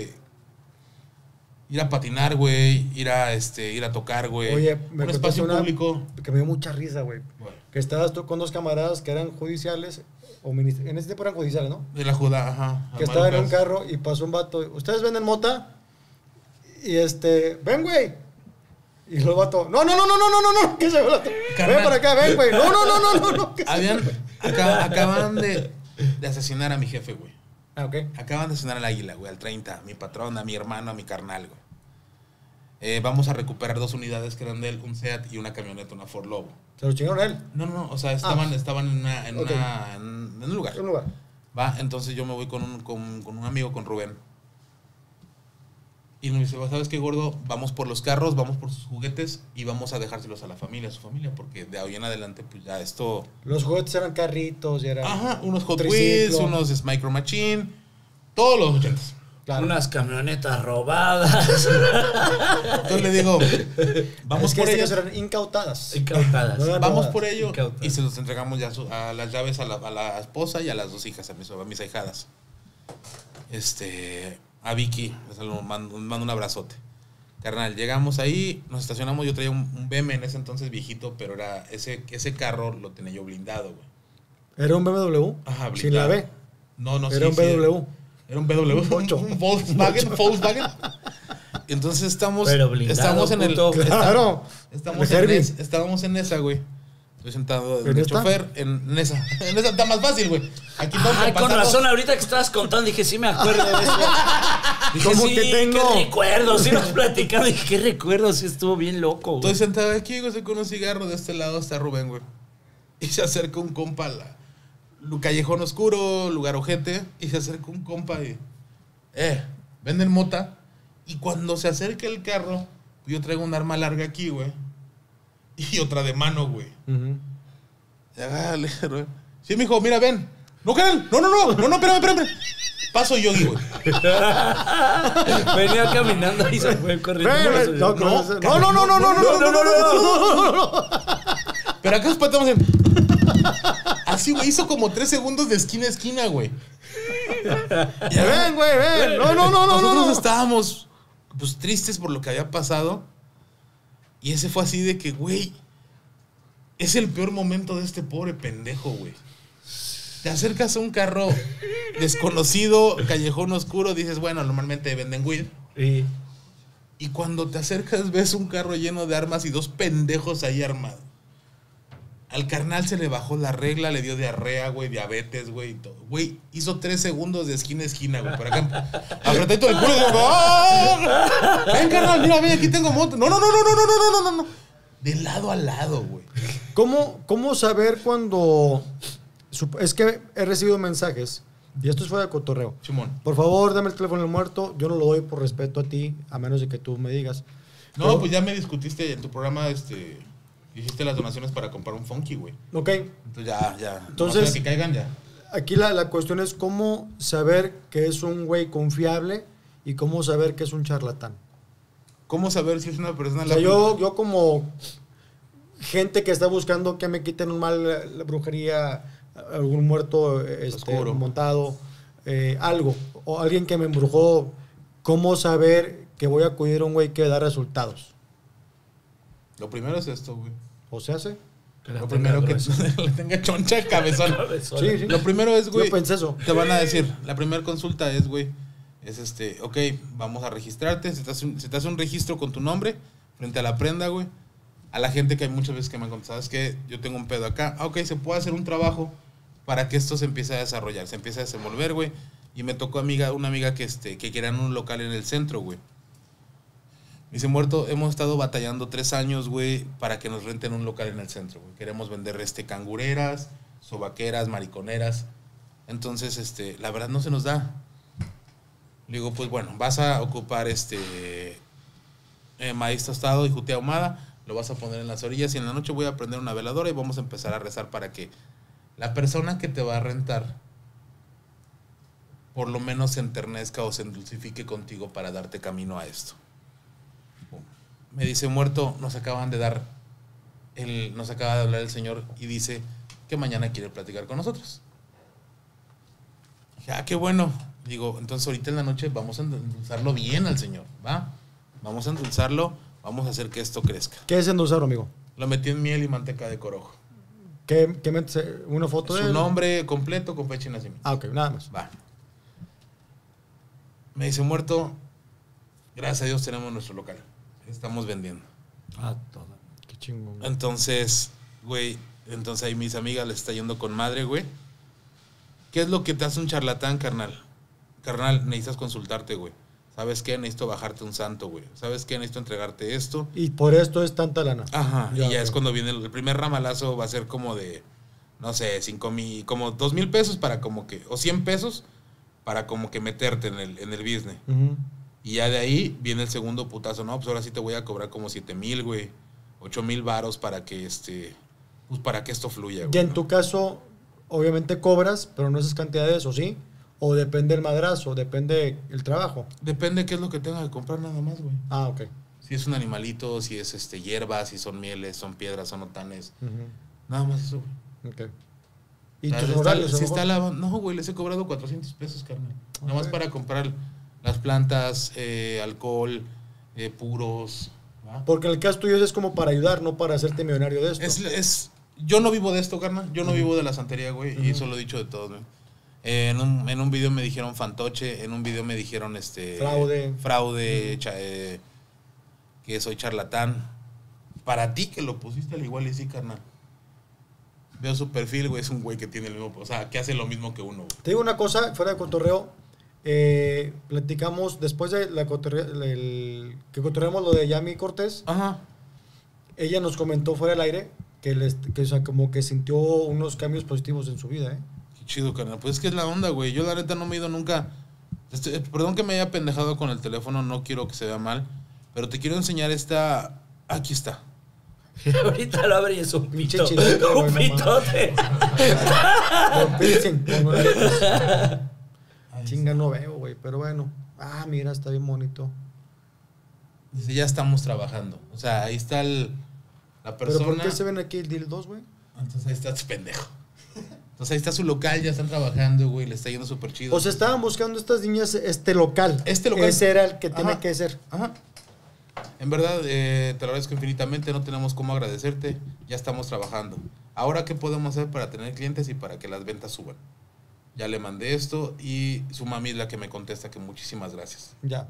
ir a patinar, güey, ir a tocar, güey. Oye, me un contaste espacio una público. que me dio mucha risa, güey. Bueno, Que estabas tú con dos camaradas que eran judiciales, en ese tiempo eran judiciales, ¿no? de la Judá, ajá. Que estaban en un carro y pasó un vato. ¿Ustedes venden mota? Y ven, güey. Y el vato, no, ¿qué se va? Carnal. Ven para acá, ven, güey. No. Acaban de asesinar a mi jefe, güey. Ah, ok. Acaban de asesinar al águila, güey, al 30, a mi patrón, a mi hermano, a mi carnal, güey. Vamos a recuperar 2 unidades que eran de él, un Seat y una camioneta, una Ford Lobo. ¿Se lo chingaron a él? No, o sea, estaban en Ok. un lugar. En un lugar. Va, entonces yo me voy con un amigo, con Rubén. Y me dice, ¿sabes qué, gordo? Vamos por los carros, vamos por sus juguetes y vamos a dejárselos a su familia, porque de ahí en adelante, pues ya esto... Los juguetes eran carritos y eran... Ajá, unos Hot triciclo. Wheels, unos Micro Machine, todos los 80s. Claro. Unas camionetas robadas. Entonces le digo, vamos Es que por ellos ellos. eran incautadas. Incautadas. No eran Vamos robadas. por ello Incautadas. y se los entregamos ya a las llaves a la esposa y a las 2 hijas, a mis ahijadas. A Vicky, les mando un abrazote. Carnal, llegamos ahí, nos estacionamos, yo traía un BM en ese entonces viejito, pero era ese carro lo tenía yo blindado, güey. ¿Era un BMW? Ajá, blindado. Sin la B. No, Era un BMW. Era un BMW. Ocho. Un Volkswagen. Entonces estamos Pero blindado, en el... puto. Claro. Estábamos en esa, güey. Estoy sentado en ¿En el esta? chofer, en esa. En esa está más fácil, güey. Aquí tengo Ay, que con pasar razón, ahorita que estabas contando, dije, sí me acuerdo de eso. Dije, ¿Cómo sí, que tengo? qué recuerdo, sí nos platicado. Dije, qué recuerdo, sí estuvo bien loco, güey. Estoy sentado aquí, güey, con un cigarro. De este lado está Rubén, güey. Y se acerca un compa callejón oscuro, lugar ojete. Y se acerca un compa y... venden mota. Y cuando se acerca el carro, yo traigo un arma larga aquí, güey. Y otra de mano, güey. Ujú. Ya, dale, güey. Sí, mijo, mira, ven. No, carnal. No, espérame. Paso Yogi, güey. Venía caminando y se fue corriendo. Ven, no. Pero acá estamos en... Así, güey, hizo como 3 segundos de esquina a esquina, güey. Ven, güey, ven. Nosotros estábamos, pues, tristes por lo que había pasado. Y ese fue así de que, güey, es el peor momento de este pobre pendejo, güey. Te acercas a un carro desconocido, callejón oscuro, dices, bueno, normalmente venden weed. Sí. Y cuando te acercas ves un carro lleno de armas y 2 pendejos ahí armados. Al carnal se le bajó la regla, le dio diarrea, güey, diabetes, güey, y todo. Güey, hizo 3 segundos de esquina a esquina, güey. Por acá, apretadito el culo y digo, ¡ah! Ven, carnal, mira, ven, aquí tengo moto. No. De lado a lado, güey. ¿Cómo saber cuando... Es que he recibido mensajes Y esto es fuera de cotorreo. Chimón. Por favor, dame el teléfono del muerto. Yo no lo doy por respeto a ti, a menos de que tú me digas. No, Pero- pues ya me discutiste en tu programa, hiciste las donaciones para comprar un Funky, güey. Ok. Entonces ya. Entonces- Nomás para que caigan ya. Aquí la cuestión es cómo saber que es un güey confiable y cómo saber que es un charlatán. ¿Cómo saber si es una persona... O sea, yo como gente que está buscando que me quiten un mal, la brujería, algún muerto Oscuro. montado, algo, o alguien que me embrujó, ¿cómo saber que voy a acudir a un güey que da resultados? Lo primero es esto, güey. ¿O se hace? Lo primero que le tenga choncha cabezón. Sí, sí. Lo primero es, güey. Yo pensé eso. Te van a decir, la primera consulta es, güey, ok, vamos a registrarte. Se te hace un registro con tu nombre frente a la prenda, güey. A la gente que hay muchas veces que me han contado, ¿sabes qué? Yo tengo un pedo acá. Ok, se puede hacer un trabajo para que esto se empiece a desarrollar, se empiece a desenvolver, güey. Y me tocó una amiga que querían un local en el centro, güey. Me dice, muerto, hemos estado batallando 3 años, güey, para que nos renten un local en el centro, güey. Queremos vender cangureras, sobaqueras, mariconeras. Entonces, la verdad no se nos da. Le digo, pues bueno, vas a ocupar maíz tostado y juté ahumada, lo vas a poner en las orillas y en la noche voy a prender una veladora y vamos a empezar a rezar para que la persona que te va a rentar por lo menos se enternezca o se endulcifique contigo para darte camino a esto. Me dice, muerto, nos acaba de hablar el Señor y dice que mañana quiere platicar con nosotros. Dije, qué bueno. Digo, entonces ahorita en la noche vamos a endulzarlo bien al Señor, ¿va? Vamos a endulzarlo, vamos a hacer que esto crezca. ¿Qué es endulzar, amigo? Lo metí en miel y manteca de corojo. ¿Qué metes? ¿Una foto de Su él? nombre completo con fecha de nacimiento. Ah, ok, nada más. Va. Me dice, muerto, gracias a Dios tenemos nuestro local. Estamos vendiendo. Ah, todo. Qué chingón. Entonces, güey, ahí mis amigas les está yendo con madre, güey. ¿Qué es lo que te hace un charlatán, carnal? Carnal, necesitas consultarte, güey. ¿Sabes qué? Necesito bajarte un santo, güey. ¿Sabes qué? Necesito entregarte esto. Y por esto es tanta lana. Ajá, y ya ok. es cuando viene el primer ramalazo, va a ser como de, no sé, 5,000, como 2,000 pesos para como que, o 100 pesos para como que meterte en el business. Ujú. Y ya de ahí viene el segundo putazo, no, pues ahora sí te voy a cobrar como 7,000, güey, 8,000 varos para que pues para que esto fluya, Y güey. en ¿no? tu caso, obviamente cobras, pero no esas cantidades, ¿o sí? O depende el madrazo, depende el trabajo. Depende qué es lo que tenga que comprar nada más, güey. Ah, ok. Si es un animalito, si es hierbas, si son mieles, son piedras, son otanes. Ujú. Nada más eso, güey. Ok. ¿Y O sea, tus está- horarios? a lo si está mejor? no, güey, les he cobrado 400 pesos, carnal. Nada más Ok. para comprar las plantas, alcohol, puros. ¿va? Porque en el caso tuyo es como para ayudar, no para hacerte millonario de esto. Yo no vivo de esto, carnal. Yo no vivo de la santería, güey. Y eso lo he dicho de todos, güey. En un video me dijeron fantoche. En un video me dijeron Fraude. que soy charlatán. Para ti que lo pusiste al igual y sí, carnal. Veo su perfil, güey. Es un güey que tiene el mismo. O sea, que hace lo mismo que uno, güey. Te digo una cosa, fuera de cotorreo, platicamos después de que cotorreamos lo de Yami Cortés, Ajá. ella nos comentó fuera del aire que o sea, como que sintió unos cambios positivos en su vida, ¿eh? Qué chido, carnal. Pues es que es la onda, güey. Yo la neta no me he ido nunca. Perdón que me haya pendejado con el teléfono, no quiero que se vea mal. Pero te quiero enseñar esta. Aquí está. Ahorita lo abre y es un Pinche pito. chilete, güey, Un no pitote. Lo piercing, chinga, no veo, güey, pero bueno. Ah, mira, está bien bonito. Dice, ya estamos trabajando. O sea, ahí está la ¿Pero persona. por qué se ven aquí el dildos, güey? Entonces ahí está tu pendejo. Entonces ahí está su local, ya están trabajando, güey. Le está yendo súper chido. O sea, estaban buscando estas niñas este local. Este local. Ese era el que tiene Ajá. que ser. Ajá. En verdad, te lo agradezco infinitamente. No tenemos cómo agradecerte. Ya estamos trabajando. Ahora, ¿qué podemos hacer para tener clientes y para que las ventas suban? Ya le mandé esto y su mami es la que me contesta que muchísimas gracias. Ya.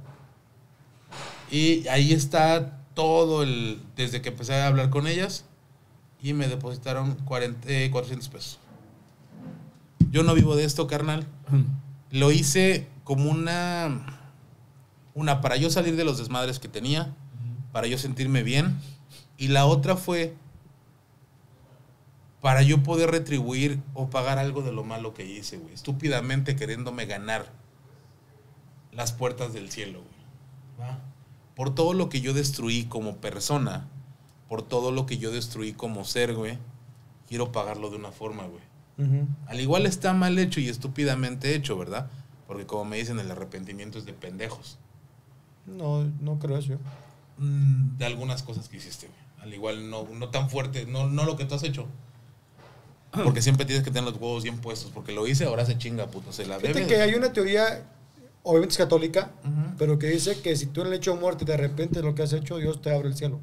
Y ahí está todo desde que empecé a hablar con ellas y me depositaron 400 pesos. Yo no vivo de esto, carnal. Lo hice como una para yo salir de los desmadres que tenía, para yo sentirme bien. Y la otra fue para yo poder retribuir o pagar algo de lo malo que hice, güey. Estúpidamente queriéndome ganar las puertas del cielo, güey. ¿Va? Por todo lo que yo destruí como persona, por todo lo que yo destruí como ser, güey, quiero pagarlo de una forma, güey. Al igual está mal hecho y estúpidamente hecho, ¿verdad? Porque como me dicen, el arrepentimiento es de pendejos. No creo eso. De algunas cosas que hiciste, güey. Al igual no tan fuerte, no lo que tú has hecho. Porque siempre tienes que tener los huevos bien puestos. Porque lo hice, ahora se chinga, puto. Se la Fíjate debe. que hay una teoría, obviamente es católica, pero que dice que si tú en el hecho de muerte de repente lo que has hecho, Dios te abre el cielo.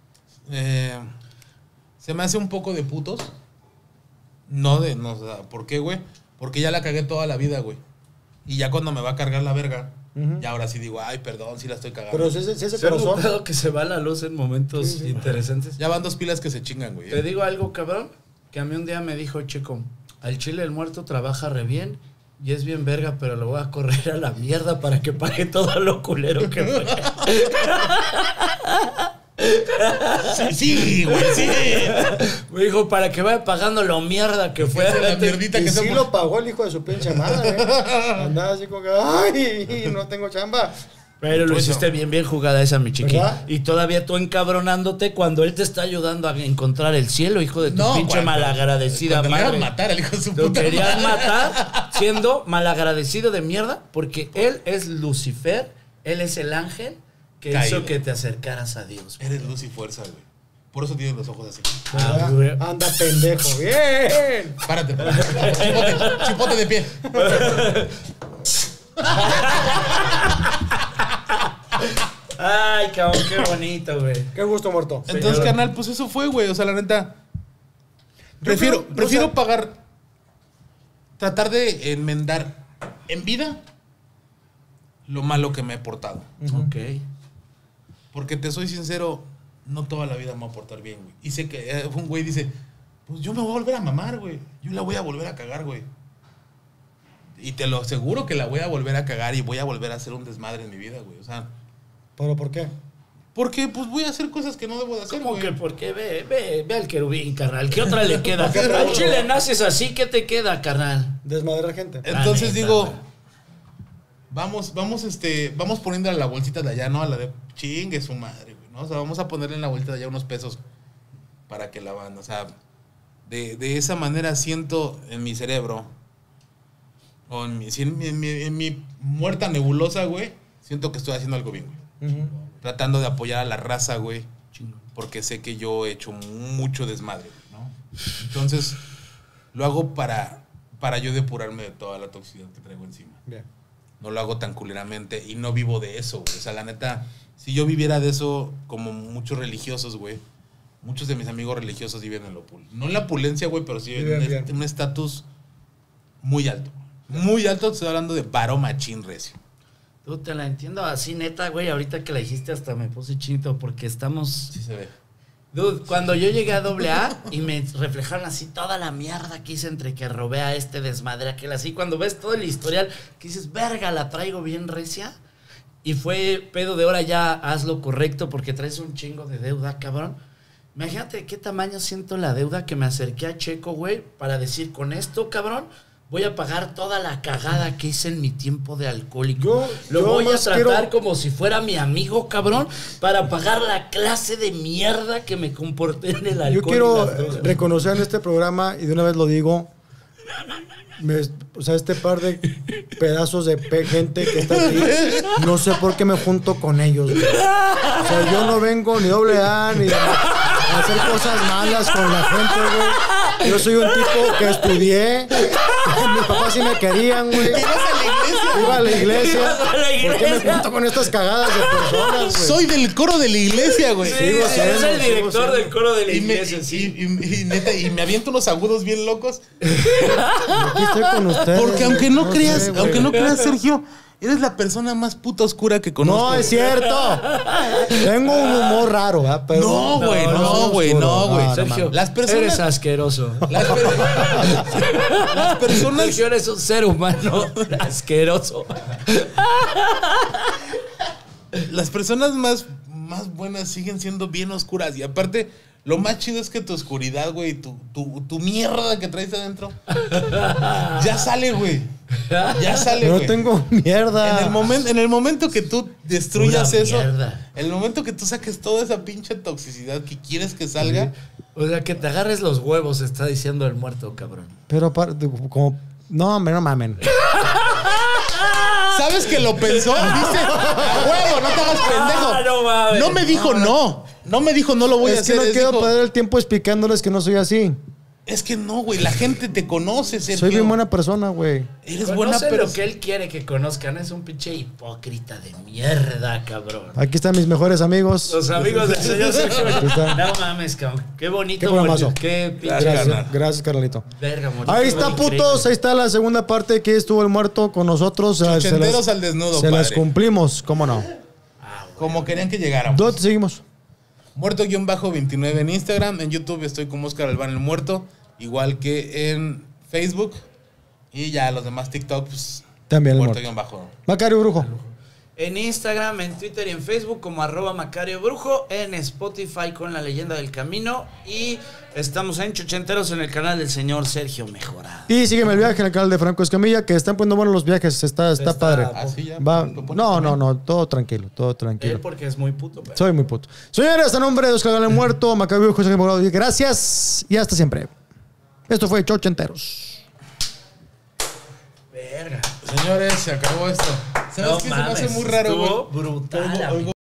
Se me hace un poco de putos. No, o sea, ¿por qué, güey? Porque ya la cagué toda la vida, güey. Y ya cuando me va a cargar la verga, ya ahora sí digo, ay, perdón, sí la estoy cagando. Pero si ese Se ha corazón... notado que se va la luz en momentos interesantes. Ya van 2 pilas que se chingan, güey. Te digo algo, cabrón, que a mí un día me dijo Checo, al chile el muerto trabaja re bien y es bien verga, pero lo voy a correr a la mierda para que pague todo lo culero que fue. Sí, güey, sí. Me dijo, para que vaya pagando lo mierda que fue. La mierdita Y que sí se lo pagó el hijo de su pinche madre. Andaba así como que, ay, no tengo chamba. Pero lo Pues hiciste no. bien jugada esa, mi chiqui. ¿Verdad? Y todavía tú encabronándote cuando él te está ayudando a encontrar el cielo, hijo de tu pinche malagradecida cuando le madre. iban a matar al hijo de su Lo puta querías madre. matar siendo malagradecido de mierda porque él es Lucifer, él es el ángel que Caído. hizo que te acercaras a Dios. Eres luz y fuerza, güey. Por eso tienes los ojos así. ¿Verdad? güey. Anda pendejo, bien. Párate. Chipote de pie. Ay, cabrón, qué bonito, güey. Qué gusto, muerto. Entonces, Señor. carnal, pues eso fue, güey. O sea, la neta. creo, Prefiero o sea, pagar. Tratar de enmendar en vida lo malo que me he portado. Ok. Porque te soy sincero, no toda la vida me va a portar bien, güey. Y sé que un güey dice, pues yo me voy a volver a mamar, güey. Yo la voy a volver a cagar, güey. Y te lo aseguro que la voy a volver a cagar y voy a volver a hacer un desmadre en mi vida, güey. O sea, ¿Pero por qué? porque pues voy a hacer cosas que no debo de hacer, ¿Cómo güey. que por qué? Ve al querubín, carnal. ¿Qué otra le queda? Al chile naces así, ¿qué te queda, carnal? Desmadrar gente. Entonces La neta, digo, güey. vamos poniéndole la bolsita de allá, ¿no? A la de chingue su madre, güey, ¿no? O sea, vamos a ponerle en la bolsita de allá unos pesos para que la banda, o sea, de esa manera siento en mi cerebro, o en mi muerta nebulosa, güey, siento que estoy haciendo algo bien, güey. Tratando de apoyar a la raza, güey, porque sé que yo he hecho mucho desmadre, ¿no? Entonces, lo hago para yo depurarme de toda la toxicidad que traigo encima. Bien. No lo hago tan culeramente y no vivo de eso, güey. O sea, la neta, si yo viviera de eso, como muchos religiosos, güey, muchos de mis amigos religiosos viven en no en la opulencia, güey, pero sí Viven bien. en un estatus muy alto. Muy alto, estoy hablando de varo machín recio. Tú te la entiendo así, neta, güey. Ahorita que la dijiste hasta me puse chinito porque estamos... Sí se ve. Dude, cuando yo llegué a AA y me reflejaron así toda la mierda que hice entre que robé a este desmadre, aquel así, cuando ves todo el historial, que dices, verga, la traigo bien recia. Y fue pedo de ahora ya haz lo correcto porque traes un chingo de deuda, cabrón. Imagínate de qué tamaño siento la deuda que me acerqué a Checo, güey, para decir, con esto, cabrón, voy a pagar toda la cagada que hice en mi tiempo de alcohólico. Lo yo voy a más tratar quiero- como si fuera mi amigo, cabrón, para pagar la clase de mierda que me comporté en el alcohol. Yo quiero y las drogas. reconocer en este programa, y de una vez lo digo, o sea, este par de pedazos de gente que está aquí, no sé por qué me junto con ellos, güey. O sea, yo no vengo ni AA ni a hacer cosas malas con la gente, güey. Yo soy un tipo que estudié, mis papás sí me querían, güey. Iba a la iglesia. Ibas a la ¿Por qué me iglesia? junto con estas cagadas de personas, güey? Soy del coro de la iglesia, güey. Sí, Sigo sí, siendo, es el sigo director siendo. del coro de la Y me, iglesia, sí. y neta, y me aviento unos agudos bien locos. Aquí estoy con ustedes. Porque aunque no sé, creas, güey. aunque no creas, Sergio, eres la persona más puta oscura que conozco. No, es cierto. Tengo un humor raro, ¿eh? Pero No, güey, no, no, güey, no, güey. no, Sergio, Las personas- eres asqueroso. Las personas. Sergio, eres un ser humano asqueroso. Las personas más buenas siguen siendo bien oscuras. Y aparte, Lo más chido es que tu oscuridad, güey, tu mierda que traes adentro, ya sale, güey. Ya sale, Pero güey. tengo mierda. En el momento que tú destruyas Pura eso, mierda. en el momento que tú saques toda esa pinche toxicidad que quieres que salga, O sea, que te agarres los huevos, está diciendo el muerto, cabrón. Pero como... No, hombre, no mamen. ¿sabes que lo pensó? Dice, a huevo, no te hagas pendejo. No mames. No me dijo no. No me dijo no lo voy a Es hacer. que no quiero dijo, perder el tiempo explicándoles que no soy así. es que no, güey. La gente te conoce, Sergio. Soy bien buena persona, güey. Eres buena, Conoce pero... lo que él quiere que conozcan. Es un pinche hipócrita de mierda, cabrón. Aquí están mis mejores amigos. Los amigos del señor Sergio. Aquí está. No mames, cabrón. Qué bonito. Qué buen mazo. Qué pinche Gracias. Gracias, carnalito. verga, bonito. Ahí está, Increíble. putos. Ahí está la segunda parte que estuvo el muerto con nosotros. Ochenteros al desnudo, Se las padre. cumplimos, ¿cómo no? Como querían que llegáramos. ¿Dónde te seguimos? Muerto-29 en Instagram. En YouTube estoy como Oscar Albán el Muerto. Igual que en Facebook. Y ya los demás TikTok, pues... También el Muerto-bajo. Macario Brujo. En Instagram, en Twitter y en Facebook como @Macario Brujo. En Spotify con La Leyenda del Camino. Y estamos en Chochenteros en el canal del señor Sergio Mejorado. Y sígueme el viaje en el canal de Franco Escamilla, que están poniendo buenos los viajes. Está padre. Así ya. Va. lo pones No, también. no, todo tranquilo, todo tranquilo. Él porque es muy puto, pero... Soy muy puto. Señores, a nombre de Oscar Albán el Muerto, Macario Brujo, Sergio Mejorado, gracias y hasta siempre. Esto fue Chochenteros. Verga. Señores, se acabó esto. ¿Sabes No qué? Se me hace mames, muy raro, estuvo güey. brutal, Oigo